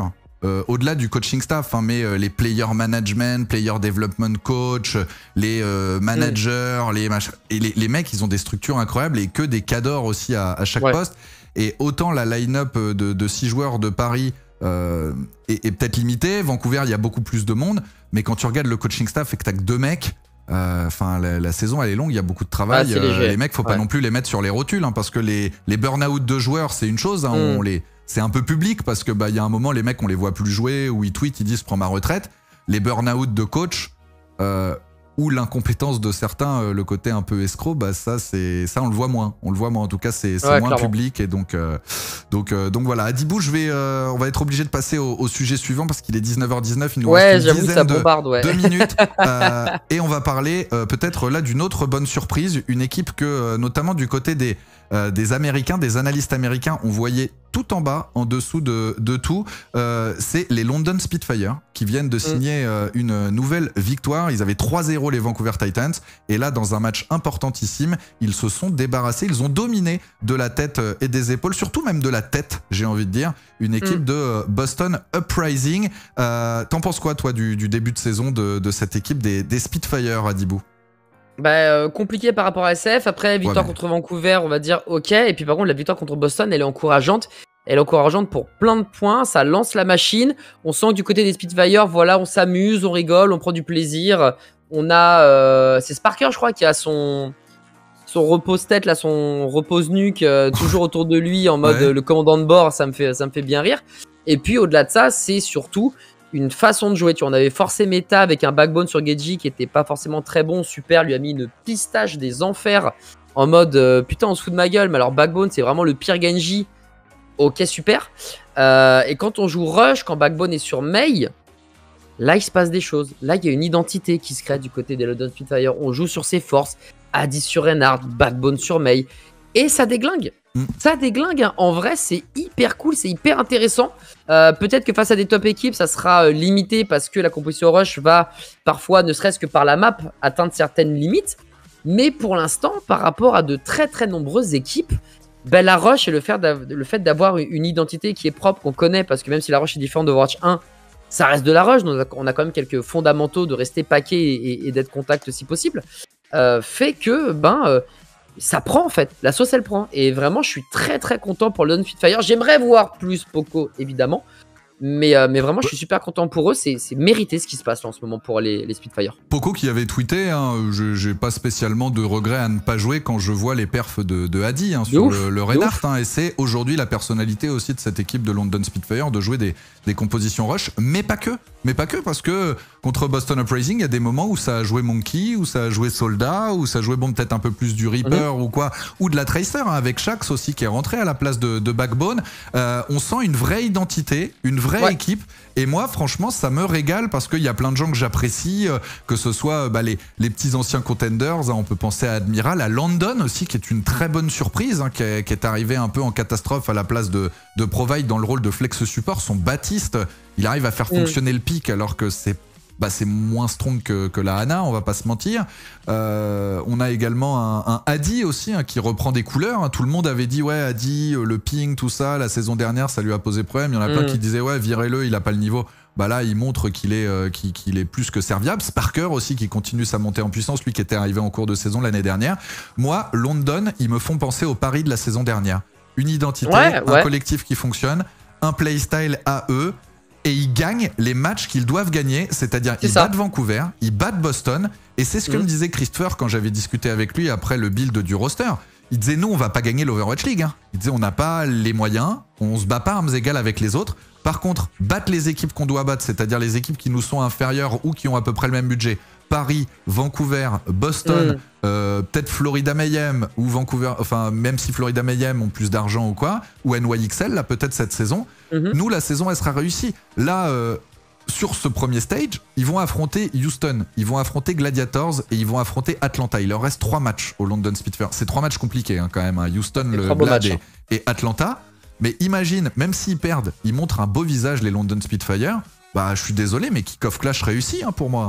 Speaker 1: euh, au-delà du coaching staff, hein, mais euh, les player management, player development coach, les euh, managers, mmh. les mach- et les, les mecs, ils ont des structures incroyables et que des cadors aussi à, à chaque ouais. poste. Et autant la line-up de, de six joueurs de Paris euh, est, est peut-être limitée, Vancouver, il y a beaucoup plus de monde, mais quand tu regardes le coaching staff et que t'as que deux mecs, enfin euh, la, la saison elle est longue, il y a beaucoup de travail. Ah, euh, les mecs, faut pas ouais. non plus les mettre sur les rotules, hein, parce que les, les burn-out de joueurs, c'est une chose, hein, mm. on les, c'est un peu public parce que bah il y a un moment les mecs on les voit plus jouer ou ils tweetent, ils disent prends ma retraite. Les burn-out de coach. Euh, ou l'incompétence de certains, euh, le côté un peu escroc, bah ça c'est ça on le voit moins, on le voit moins en tout cas c'est ouais, moins clairement. Public et donc euh, donc euh, donc voilà. Adibou, je vais euh, on va être obligé de passer au, au sujet suivant parce qu'il est dix-neuf heures dix-neuf, il nous
Speaker 2: ouais,
Speaker 1: reste une dizaine de
Speaker 2: bombarde, ouais.
Speaker 1: deux minutes euh, et on va parler euh, peut-être là d'une autre bonne surprise, une équipe que euh, notamment du côté des Euh, des Américains, des analystes américains, on voyait tout en bas, en dessous de, de tout, euh, c'est les London Spitfire qui viennent de signer euh, une nouvelle victoire. Ils avaient trois zéro les Vancouver Titans et là dans un match importantissime, ils se sont débarrassés, ils ont dominé de la tête et des épaules, surtout même de la tête, j'ai envie de dire, une équipe mm. de euh, Boston Uprising. Euh, T'en penses quoi toi du, du début de saison de, de cette équipe des, des Spitfire, Adibou?
Speaker 2: Bah, euh, compliqué par rapport à S F. Après, victoire ouais, mais... contre Vancouver, on va dire ok. Et puis par contre, la victoire contre Boston, elle est encourageante. Elle est encourageante pour plein de points. Ça lance la machine. On sent que du côté des Spitfire, voilà, on s'amuse, on rigole, on prend du plaisir. On a, euh, c'est Sparker, je crois, qui a son son repose-tête là, son repose-nuque euh, toujours autour de lui en mode ouais. euh, le commandant de bord. Ça me fait, ça me fait bien rire. Et puis au-delà de ça, c'est surtout une façon de jouer. Tu vois, on avait forcé méta avec un backbone sur Geji qui était pas forcément très bon. Super lui a mis une pistache des enfers en mode euh, putain on se fout de ma gueule. Mais alors backbone c'est vraiment le pire Genji. Ok super. Euh, et quand on joue rush, quand backbone est sur Mei, là il se passe des choses. Là il y a une identité qui se crée du côté des London Spitfire. On joue sur ses forces. Adi sur Reinhardt, backbone sur Mei. Et ça déglingue. Mm. Ça déglingue. Hein. En vrai, c'est hyper cool, c'est hyper intéressant. Euh, Peut-être que face à des top équipes, ça sera euh, limité parce que la composition rush va parfois, ne serait-ce que par la map, atteindre certaines limites. Mais pour l'instant, par rapport à de très très nombreuses équipes, ben, la rush et le fait d'avoir une identité qui est propre, qu'on connaît, parce que même si la rush est différente de Overwatch un, ça reste de la rush. Donc on a quand même quelques fondamentaux de rester paquet et, et, et d'être contact si possible. Euh, fait que, ben... Euh, ça prend en fait, la sauce elle prend. Et vraiment, je suis très très content pour le London Spitfire. J'aimerais voir plus Poco, évidemment. Mais, euh, mais vraiment, je suis super content pour eux. C'est mérité ce qui se passe là, en ce moment pour les, les Spitfire.
Speaker 1: Poco qui avait tweeté, hein, je n'ai pas spécialement de regret à ne pas jouer quand je vois les perfs de, de Adi hein, sur ouf, le, le Reinhardt. Hein, et c'est aujourd'hui la personnalité aussi de cette équipe de London Spitfire de jouer des, des compositions rush, mais pas que. Mais pas que, parce que contre Boston Uprising, il y a des moments où ça a joué Monkey, où ça a joué Soldat, où ça a joué bon, peut-être un peu plus du Reaper mmh. ou quoi, ou de la Tracer, hein, avec Shax aussi qui est rentré à la place de, de Backbone. Euh, on sent une vraie identité, une vraie ouais. équipe. Et moi, franchement, ça me régale parce qu'il y a plein de gens que j'apprécie, euh, que ce soit bah, les, les petits anciens contenders, hein, on peut penser à Admiral, à London aussi, qui est une très bonne surprise, hein, qui, est, qui est arrivé un peu en catastrophe à la place de, de Provide dans le rôle de flex support. Son Baptiste, il arrive à faire mmh. fonctionner le pic alors que c'est bah, c'est moins strong que, que la Ana, on va pas se mentir. Euh, on a également un, un Adi aussi hein, qui reprend des couleurs. Hein. Tout le monde avait dit ouais Adi, le ping, tout ça, la saison dernière ça lui a posé problème. Il y en a mmh. plein qui disaient ouais virez-le, il a pas le niveau. Bah là il montre qu'il est, euh, qu'il, qu'il est plus que serviable. Sparker aussi qui continue sa montée en puissance, lui qui était arrivé en cours de saison l'année dernière. Moi, London, ils me font penser au Paris de la saison dernière. Une identité, ouais, un ouais. collectif qui fonctionne, un playstyle à eux. Et ils gagnent les matchs qu'ils doivent gagner, c'est-à-dire ils ça. battent Vancouver, ils battent Boston, et c'est ce que mmh. me disait Christopher quand j'avais discuté avec lui après le build du roster. Il disait nous on va pas gagner l'Overwatch League, hein. Il disait on n'a pas les moyens, on se bat pas armes égales avec les autres. Par contre, battre les équipes qu'on doit battre, c'est-à-dire les équipes qui nous sont inférieures ou qui ont à peu près le même budget, Paris, Vancouver, Boston, mmh. euh, peut-être Florida Mayhem ou Vancouver, enfin même si Florida Mayhem ont plus d'argent ou quoi, ou N Y X L là peut-être cette saison, mmh. nous la saison elle sera réussie. Là, euh, sur ce premier stage, ils vont affronter Houston, ils vont affronter Gladiators et ils vont affronter Atlanta. Il leur reste trois matchs au London Spitfire. C'est trois matchs compliqués hein, quand même, hein. Houston, le Glad matchs, et, hein. et Atlanta. Mais imagine, même s'ils perdent, ils montrent un beau visage les London Spitfire. Bah je suis désolé mais Kick-Off Clash réussi hein, pour moi.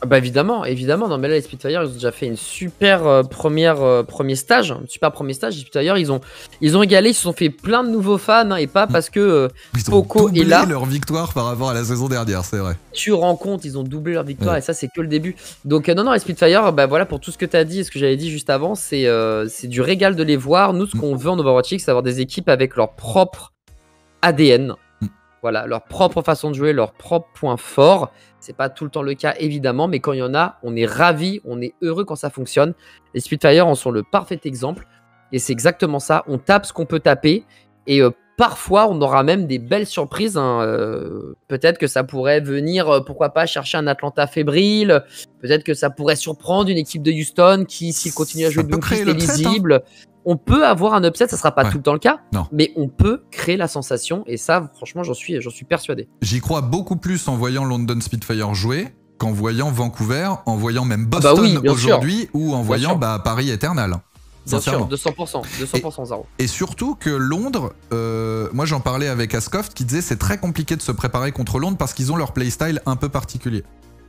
Speaker 2: Bah évidemment, évidemment. Non mais là les Spitfire ils ont déjà fait une super euh, première euh, premier stage, un super premier stage. Les Spitfire ils ont ils ont égalé, ils se sont fait plein de nouveaux fans hein, et pas parce que euh,
Speaker 1: ils
Speaker 2: Poco
Speaker 1: ont doublé
Speaker 2: est là.
Speaker 1: leur victoire par rapport à la saison dernière, c'est vrai.
Speaker 2: Tu rends compte, ils ont doublé leur victoire
Speaker 1: ouais.
Speaker 2: et ça c'est que le début. Donc euh, non non les Spitfire, bah voilà pour tout ce que tu as dit et ce que j'avais dit juste avant, c'est euh, c'est du régal de les voir. Nous ce qu'on mm. veut en Overwatch League, c'est avoir des équipes avec leur propre A D N. Mm. Voilà, leur propre façon de jouer, leur propre point fort. C'est pas tout le temps le cas, évidemment, mais quand il y en a, on est ravis, on est heureux quand ça fonctionne. Les Spitfire en sont le parfait exemple. Et c'est exactement ça. On tape ce qu'on peut taper. Et euh, parfois, on aura même des belles surprises. Hein. Euh, peut-être que ça pourrait venir, euh, pourquoi pas, chercher un Atlanta fébrile. Peut-être que ça pourrait surprendre une équipe de Houston qui, s'il continue à jouer Doomfist, est lisible. Hein. On peut avoir un upset, ça sera pas ouais. tout le temps le cas, non. mais on peut créer la sensation et ça, franchement, j'en suis, j'en suis persuadé.
Speaker 1: J'y crois beaucoup plus en voyant London Spitfire jouer qu'en voyant Vancouver, en voyant même Boston
Speaker 2: ah bah oui,
Speaker 1: aujourd'hui ou en bien voyant bah, Paris Eternal.
Speaker 2: Bien sûr, deux cents pour cent, deux cents pour cent Zaro.
Speaker 1: Et, et surtout que Londres, euh, moi j'en parlais avec Ascoft qui disait c'est très compliqué de se préparer contre Londres parce qu'ils ont leur playstyle un peu particulier.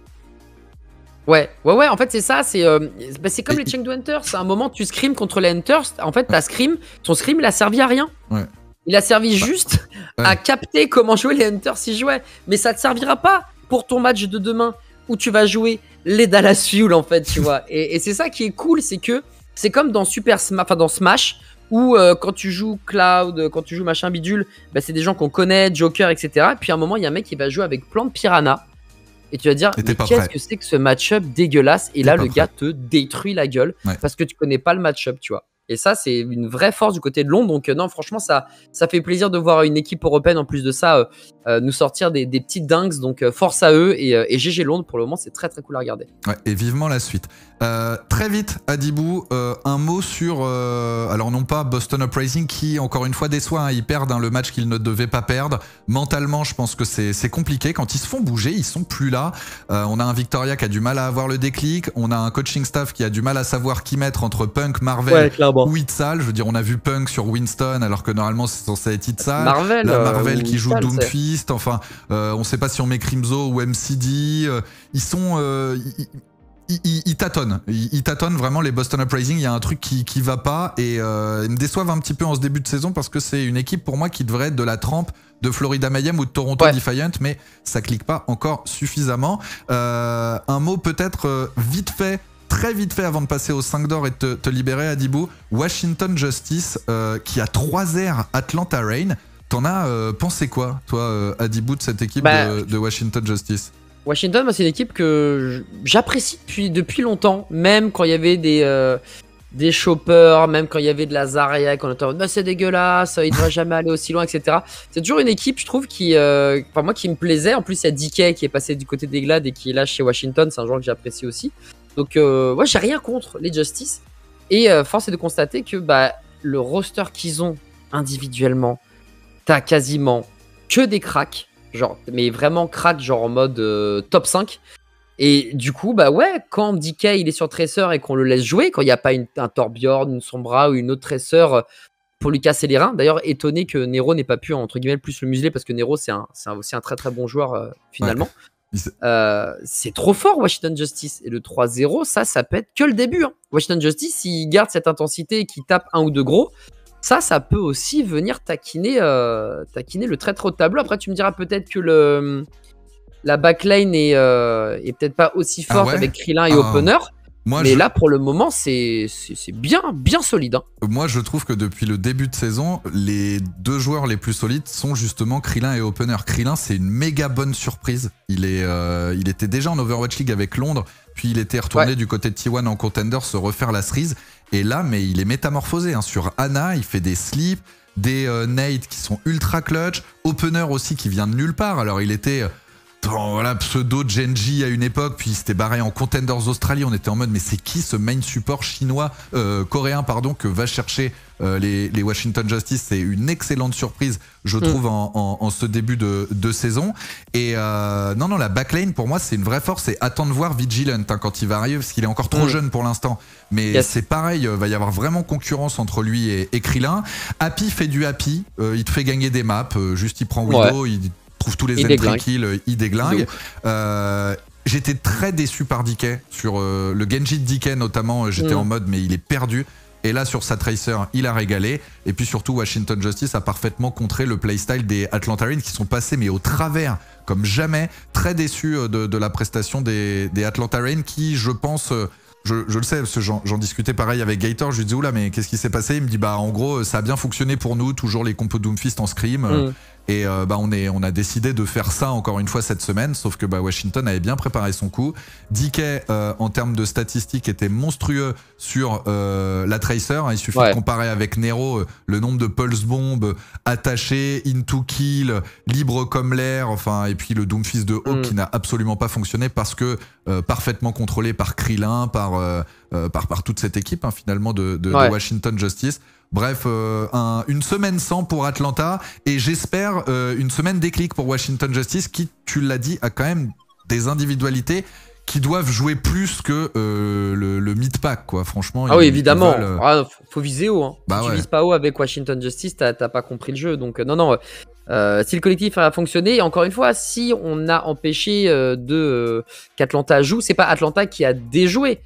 Speaker 2: Ouais, ouais, ouais, en fait, c'est ça, c'est euh, bah, c'est comme et les Chengdu Hunters. À un moment, tu scrims contre les Hunters. En fait, ta scrim, ton scrim, il a servi à rien.
Speaker 1: Ouais.
Speaker 2: Il a servi bah, juste ouais. à capter comment jouer les Hunters s'ils jouaient. Mais ça te servira pas pour ton match de demain où tu vas jouer les Dallas Fuel, en fait, tu vois. Et, et c'est ça qui est cool, c'est que c'est comme dans Super Smash, enfin dans Smash, où euh, quand tu joues Cloud, quand tu joues machin bidule, bah, c'est des gens qu'on connaît, Joker, et cetera. Et puis à un moment, il y a un mec qui va jouer avec plein de piranhas. Et tu vas dire, qu'est-ce que c'est que ce match-up dégueulasse? Et là, le gars te détruit la gueule ouais. parce que tu connais pas le match-up, tu vois. Et ça, c'est une vraie force du côté de Londres. Donc, euh, non, franchement, ça, ça fait plaisir de voir une équipe européenne, en plus de ça, euh, euh, nous sortir des, des petites dingues. Donc, euh, force à eux. Et, euh, et G G Londres, pour le moment, c'est très, très cool à regarder.
Speaker 1: Ouais, et vivement la suite. Euh, très vite, Adibou, euh, un mot sur, euh, alors non pas Boston Uprising qui, encore une fois, déçoit. Hein, ils perdent hein, le match qu'ils ne devaient pas perdre. Mentalement, je pense que c'est compliqué. Quand ils se font bouger, ils sont plus là. Euh, on a un Victoria qui a du mal à avoir le déclic. On a un coaching staff qui a du mal à savoir qui mettre entre Punk, Marvel ouais, ou Itzal. Je veux dire, on a vu Punk sur Winston alors que normalement c'est censé être Itzal.
Speaker 2: Marvel,
Speaker 1: la Marvel
Speaker 2: euh,
Speaker 1: qui joue
Speaker 2: Itzal,
Speaker 1: Doomfist. Enfin, euh, on sait pas si on met Crimzo ou M C D. Euh, ils sont... Euh, ils, Ils, ils, ils tâtonnent, ils, ils tâtonnent vraiment les Boston Uprising, il y a un truc qui, qui va pas et euh, ils me déçoivent un petit peu en ce début de saison parce que c'est une équipe pour moi qui devrait être de la trempe de Florida Mayhem ou de Toronto ouais. Defiant, mais ça clique pas encore suffisamment. Euh, un mot peut-être euh, vite fait, très vite fait avant de passer aux cinq d'or et de te, te libérer Adibou, Washington Justice euh, qui a trois zéro Atlanta Reign. T'en as euh, pensé quoi toi euh, Adibou de cette équipe bah, de, de Washington Justice?
Speaker 2: Washington, c'est une équipe que j'apprécie depuis, depuis longtemps, même quand il y avait des, euh, des choppers, même quand il y avait de la Zarya, quand on était en mode c'est dégueulasse, il ne devrait jamais aller aussi loin, et cetera. C'est toujours une équipe, je trouve, qui, euh, enfin, moi, qui me plaisait. En plus, il y a D K qui est passé du côté des Glades et qui est là chez Washington, c'est un joueur que j'apprécie aussi. Donc, euh, moi, j'ai rien contre les Justice. Et euh, force est de constater que bah, le roster qu'ils ont individuellement, t'as quasiment que des cracks. Genre, mais vraiment crack, genre en mode euh, top cinq. Et du coup, bah ouais, quand D K il est sur Tracer et qu'on le laisse jouer, quand il n'y a pas une, un Torbjorn, une Sombra ou une autre Tracer pour lui casser les reins. D'ailleurs, étonné que Nero n'ait pas pu, entre guillemets, plus le museler parce que Nero, c'est un, un, aussi un très très bon joueur euh, finalement. Ouais. Euh, c'est trop fort, Washington Justice. Et le trois zéro, ça, ça peut être que le début. Hein. Washington Justice, s'il garde cette intensité et qu'il tape un ou deux gros, ça, ça peut aussi venir taquiner, euh, taquiner le très très haut de tableau. Après, tu me diras peut-être que le, la backline est, euh, est peut-être pas aussi forte ah ouais avec Krillin et ah. Opener. Moi, mais je... là, pour le moment, c'est bien, bien solide. Hein.
Speaker 1: Moi, je trouve que depuis le début de saison, les deux joueurs les plus solides sont justement Krillin et Opener. Krillin, c'est une méga bonne surprise. Il, est, euh, il était déjà en Overwatch League avec Londres, puis il était retourné ouais. du côté de T un en Contender se refaire la cerise. Et là, mais il est métamorphosé. Hein. Sur Ana, il fait des slips, des euh, nades qui sont ultra clutch. Opener aussi qui vient de nulle part. Alors, il était... Euh, voilà, pseudo Genji à une époque, puis il s'était barré en Contenders Australie. On était en mode, mais c'est qui ce main support chinois, euh, coréen, pardon, que va chercher euh, les, les Washington Justice? C'est une excellente surprise, je trouve, mm. en, en, en ce début de, de saison. Et euh, non, non, la backline, pour moi, c'est une vraie force. Et attends de voir Vigilant hein, quand il va arriver, parce qu'il est encore trop mm. jeune pour l'instant. Mais yes. c'est pareil, euh, va y avoir vraiment concurrence entre lui et, et Krillin. Happy fait du Happy, euh, il te fait gagner des maps, euh, juste il prend Widow, ouais. il trouve tous les entry kills, il déglingue. Euh, J'étais très déçu par D K, sur euh, le Genji de D K notamment, j'étais mm. en mode mais il est perdu. Et là, sur sa Tracer, il a régalé. Et puis surtout, Washington Justice a parfaitement contré le playstyle des Atlanta Reign qui sont passés, mais au travers, comme jamais. Très déçu de, de la prestation des, des Atlanta Reign qui, je pense, je, je le sais, parce que j'en discutais pareil avec Gator. Je lui disais, oula, mais qu'est-ce qui s'est passé? Il me dit, bah, en gros, ça a bien fonctionné pour nous, toujours les compos Doomfist en scrim. Mm. Et euh, bah on, est, on a décidé de faire ça encore une fois cette semaine, sauf que bah, Washington avait bien préparé son coup. D K, euh, en termes de statistiques, était monstrueux sur euh, la Tracer. Il suffit ouais. de comparer avec Nero euh, le nombre de pulse bombes attachées, into kill, libre comme l'air, enfin, et puis le Doomfist de Hawk mm. qui n'a absolument pas fonctionné parce que euh, parfaitement contrôlé par Krillin, par, euh, euh, par, par toute cette équipe hein, finalement de, de, ouais. de Washington Justice. Bref, euh, un, une semaine sans pour Atlanta et j'espère euh, une semaine déclic pour Washington Justice qui, tu l'as dit, a quand même des individualités qui doivent jouer plus que euh, le, le mid-pack, quoi. Franchement.
Speaker 2: Ah oui, évidemment. Veulent, euh... ah, faut viser haut. Hein.
Speaker 1: Bah
Speaker 2: si
Speaker 1: ouais.
Speaker 2: tu vises pas haut avec Washington Justice, t'as pas compris le jeu. Donc, euh, non, non. Euh, si le collectif a fonctionné, et encore une fois, si on a empêché euh, de euh, qu'Atlanta joue, c'est pas Atlanta qui a déjoué.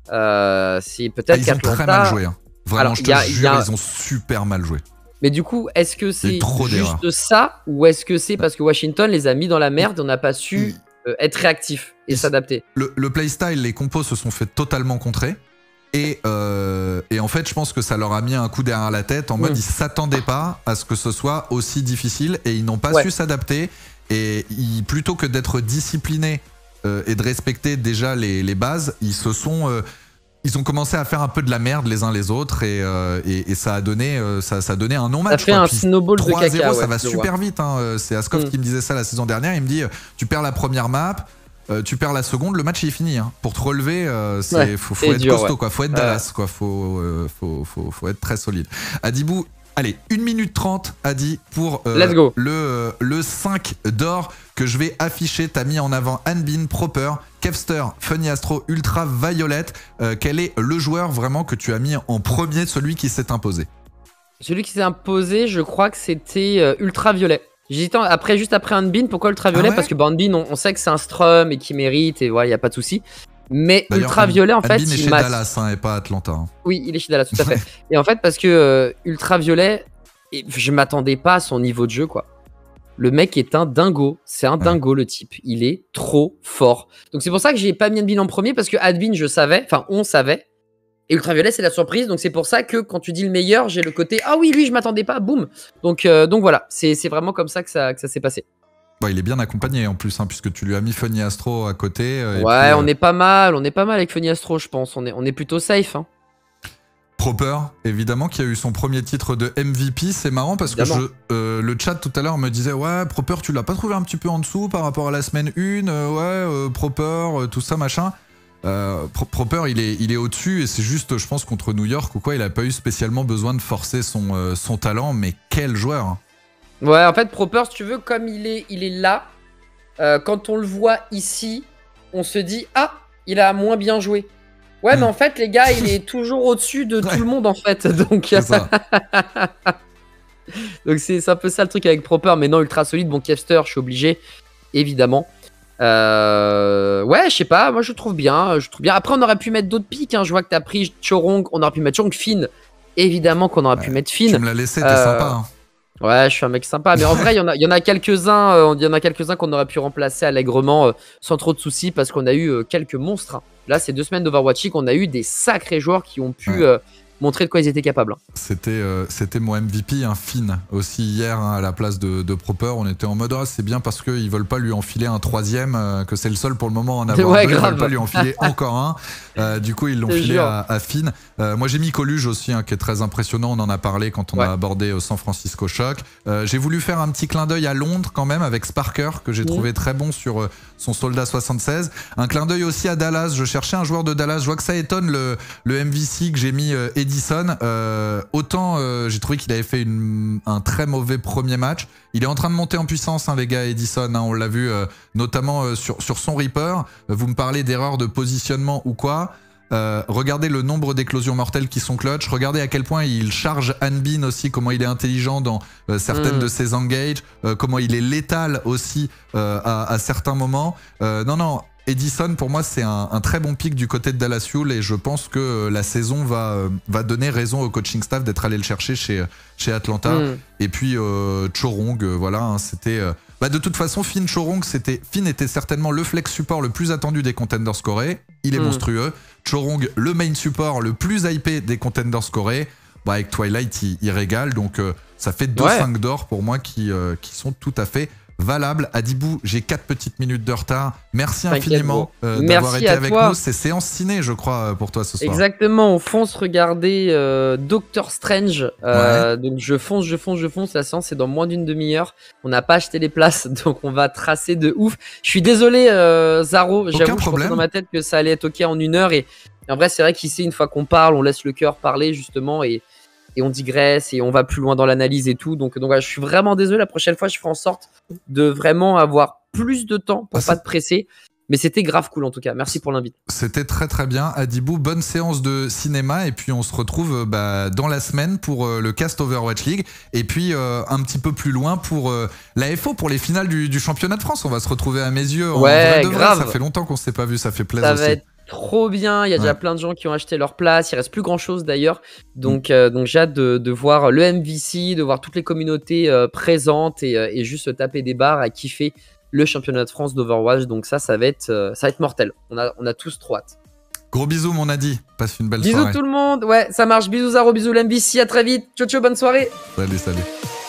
Speaker 2: Euh, c'est peut-être
Speaker 1: ah,
Speaker 2: qu'Atlanta.
Speaker 1: Ils ont très mal joué. Hein. Vraiment, alors, je te
Speaker 2: y a,
Speaker 1: jure,
Speaker 2: y a...
Speaker 1: ils ont super mal joué.
Speaker 2: Mais du coup, est-ce que c'est juste ça ou est-ce que c'est parce que Washington les a mis dans la merde et on n'a pas su euh, être réactif et s'adapter?
Speaker 1: Le, le playstyle, les compos se sont fait totalement contrer. Et, euh, et en fait, je pense que ça leur a mis un coup derrière la tête en mode mmh. ils s'attendaient pas à ce que ce soit aussi difficile et ils n'ont pas ouais. su s'adapter. Et ils, plutôt que d'être disciplinés euh, et de respecter déjà les, les bases, ils se sont... Euh, Ils ont commencé à faire un peu de la merde les uns les autres et, euh, et, et ça a donné euh, ça, ça a donné un non-match.
Speaker 2: Ça fait un snowball de caca. Ouais,
Speaker 1: ça va super vite. Hein. C'est Askov mm. qui me disait ça la saison dernière. Il me dit tu perds la première map, euh, tu perds la seconde, le match il est fini. Hein. Pour te relever, euh, c'est ouais, faut, faut être dur, costaud, ouais. quoi. Faut être Dallas, ouais. quoi. Faut, euh, faut, faut, faut être très solide. Adibou, allez, une minute trente, Adi, pour euh,
Speaker 2: Let's go.
Speaker 1: le, le cinq d'or que je vais afficher. T'as mis en avant Hanbin, Proper, Kevster, Funny Astro, Ultra Violet. Euh, quel est le joueur vraiment que tu as mis en premier, celui qui s'est imposé?
Speaker 2: Celui qui s'est imposé, je crois que c'était euh, Ultra Violet. J'hésitais après, juste après Hanbin. Pourquoi Ultra Violet? ah ouais Parce que bah, Hanbin, on, on sait que c'est un Strum et qu'il mérite et voilà, il n'y a pas de souci. Mais Ultra Violet, en fait,
Speaker 1: Hanbin est chez Dallas hein, et pas Atlanta. Hein.
Speaker 2: Oui, il est chez Dallas, tout à fait. Et en fait, parce que euh, Ultra Violet, je m'attendais pas à son niveau de jeu, quoi. Le mec est un dingo, c'est un dingo ouais. le type, il est trop fort. Donc c'est pour ça que j'ai pas mis Hanbin en premier parce que Hanbin je savais, enfin on savait, et Ultraviolet c'est la surprise, donc c'est pour ça que quand tu dis le meilleur, j'ai le côté ah oui lui je m'attendais pas, boum. Donc, euh, donc voilà, c'est vraiment comme ça que ça, que ça s'est passé.
Speaker 1: Ouais, il est bien accompagné en plus, hein, puisque tu lui as mis Funny Astro à côté.
Speaker 2: Euh, ouais, puis, on euh... est pas mal, on est pas mal avec Funny Astro je pense, on est, on est plutôt safe. Hein.
Speaker 1: Proper, évidemment, qui a eu son premier titre de M V P. C'est marrant parce évidemment. que je, euh, le chat tout à l'heure me disait ouais, Proper, tu l'as pas trouvé un petit peu en dessous par rapport à la semaine un euh, Ouais, euh, Proper, euh, tout ça, machin. Euh, Pro Proper, il est, il est au-dessus et c'est juste, je pense, contre New York ou quoi, il a pas eu spécialement besoin de forcer son, euh, son talent, mais quel joueur hein.
Speaker 2: Ouais, en fait, Proper, si tu veux, comme il est, il est là, euh, quand on le voit ici, on se dit ah, il a moins bien joué. Ouais, mais en fait, les gars, il est toujours au-dessus de ouais. tout le monde, en fait. Donc, c'est ça. Donc, c'est un peu ça le truc avec Proper. Mais non, ultra solide. Bon, Kevster, je suis obligé, évidemment. Euh... Ouais, je sais pas. Moi, je trouve bien. Je trouve bien. Après, on aurait pu mettre d'autres pics. Hein. Je vois que t'as pris Chorong. On aurait pu mettre Chorong. Finn. Évidemment qu'on aurait ouais. pu mettre Finn.
Speaker 1: Tu me l'as laissé, t'es
Speaker 2: euh...
Speaker 1: sympa. Hein.
Speaker 2: Ouais, je suis un mec sympa. Mais en vrai, il y en a, y en a quelques-uns euh, y en a quelques-uns qu'on aurait pu remplacer allègrement euh, sans trop de soucis parce qu'on a eu euh, quelques monstres. Hein. Là, ces deux semaines d'Overwatch, on a eu des sacrés joueurs qui ont pu ouais. euh, montrer de quoi ils étaient capables.
Speaker 1: C'était euh, c'était mon M V P, un Finn, aussi hier hein, à la place de, de Proper. On était en mode ah, c'est bien parce qu'ils veulent pas lui enfiler un troisième, euh, que c'est le seul pour le moment en avoir
Speaker 2: ouais,
Speaker 1: deux.
Speaker 2: Grave.
Speaker 1: Ils veulent pas lui enfiler encore un. Euh, du coup, ils l'ont filé à, à Finn. Euh, moi, j'ai mis Coluge aussi, hein, qui est très impressionnant. On en a parlé quand on ouais. a abordé euh, San Francisco Shock. Euh, j'ai voulu faire un petit clin d'œil à Londres quand même avec Sparker, que j'ai mmh. trouvé très bon sur euh, son Soldat soixante-seize. Un clin d'œil aussi à Dallas. Je cherchais un joueur de Dallas. Je vois que ça étonne le, le M V C que j'ai mis euh, Edison. Euh, autant euh, j'ai trouvé qu'il avait fait une, un très mauvais premier match. Il est en train de monter en puissance, hein, les gars, Edison. Hein, on l'a vu euh, notamment euh, sur, sur son Reaper. Vous me parlez d'erreurs de positionnement ou quoi. Euh, regardez le nombre d'éclosions mortelles qui sont clutch. Regardez à quel point il charge Hanbin aussi, comment il est intelligent dans euh, certaines mmh. de ses engages, euh, comment il est létal aussi euh, à, à certains moments. Euh, non, non, Edison, pour moi, c'est un, un très bon pic du côté de Dallas Fuel et je pense que la saison va, va donner raison au coaching staff d'être allé le chercher chez, chez Atlanta. Mm. Et puis, euh, Chorong, euh, voilà, hein, c'était... Euh, bah de toute façon, Finn Chorong, c'était, Finn était certainement le flex support le plus attendu des Contenders Corée. Il est mm. monstrueux. Chorong, le main support le plus hypé des Contenders Corée. Bah, avec Twilight, il, il régale. Donc, euh, ça fait deux cinq ouais. d'or pour moi qui, euh, qui sont tout à fait... valable. Adibou, j'ai quatre petites minutes de retard. Merci infiniment euh, d'avoir été avec toi. nous. C'est séance ciné, je crois, pour toi ce soir.
Speaker 2: Exactement, on fonce regarder euh, Doctor Strange. Euh, ouais. Donc je fonce, je fonce, je fonce. La séance c'est dans moins d'une demi-heure. On n'a pas acheté les places, donc on va tracer de ouf. Je suis désolé, euh, Zaro. J'avoue, je pensais dans ma tête que ça allait être ok en une heure. Et, et en vrai, c'est vrai qu'ici, une fois qu'on parle, on laisse le cœur parler justement et et on digresse et on va plus loin dans l'analyse et tout. Donc, donc voilà, je suis vraiment désolé. La prochaine fois, je ferai en sorte de vraiment avoir plus de temps pour ah, pas te presser. Mais c'était grave cool en tout cas. Merci pour l'invite.
Speaker 1: C'était très très bien. Adibou, bonne séance de cinéma. Et puis on se retrouve bah, dans la semaine pour euh, le cast Overwatch League. Et puis euh, un petit peu plus loin pour euh, la F O, pour les finales du, du championnat de France. On va se retrouver à mes yeux.
Speaker 2: Ouais, en vrai de
Speaker 1: grave.
Speaker 2: Vrai.
Speaker 1: Ça fait longtemps qu'on ne s'est pas vu. Ça fait plaisir
Speaker 2: ça
Speaker 1: aussi.
Speaker 2: Va être trop bien, il y a ouais. déjà plein de gens qui ont acheté leur place, il reste plus grand chose d'ailleurs, donc, mmh. euh, donc j'ai hâte de, de voir le M V C, de voir toutes les communautés euh, présentes et, euh, et juste se taper des barres à kiffer le championnat de France d'Overwatch, donc ça, ça va être, euh, ça va être mortel, on a, on a tous trop hâte.
Speaker 1: Gros bisous mon Adi, passe une belle
Speaker 2: bisous
Speaker 1: soirée.
Speaker 2: Bisous tout le monde, ouais ça marche, bisous Zaro, bisous le M V C, à très vite, ciao ciao, bonne soirée.
Speaker 1: Salut, salut.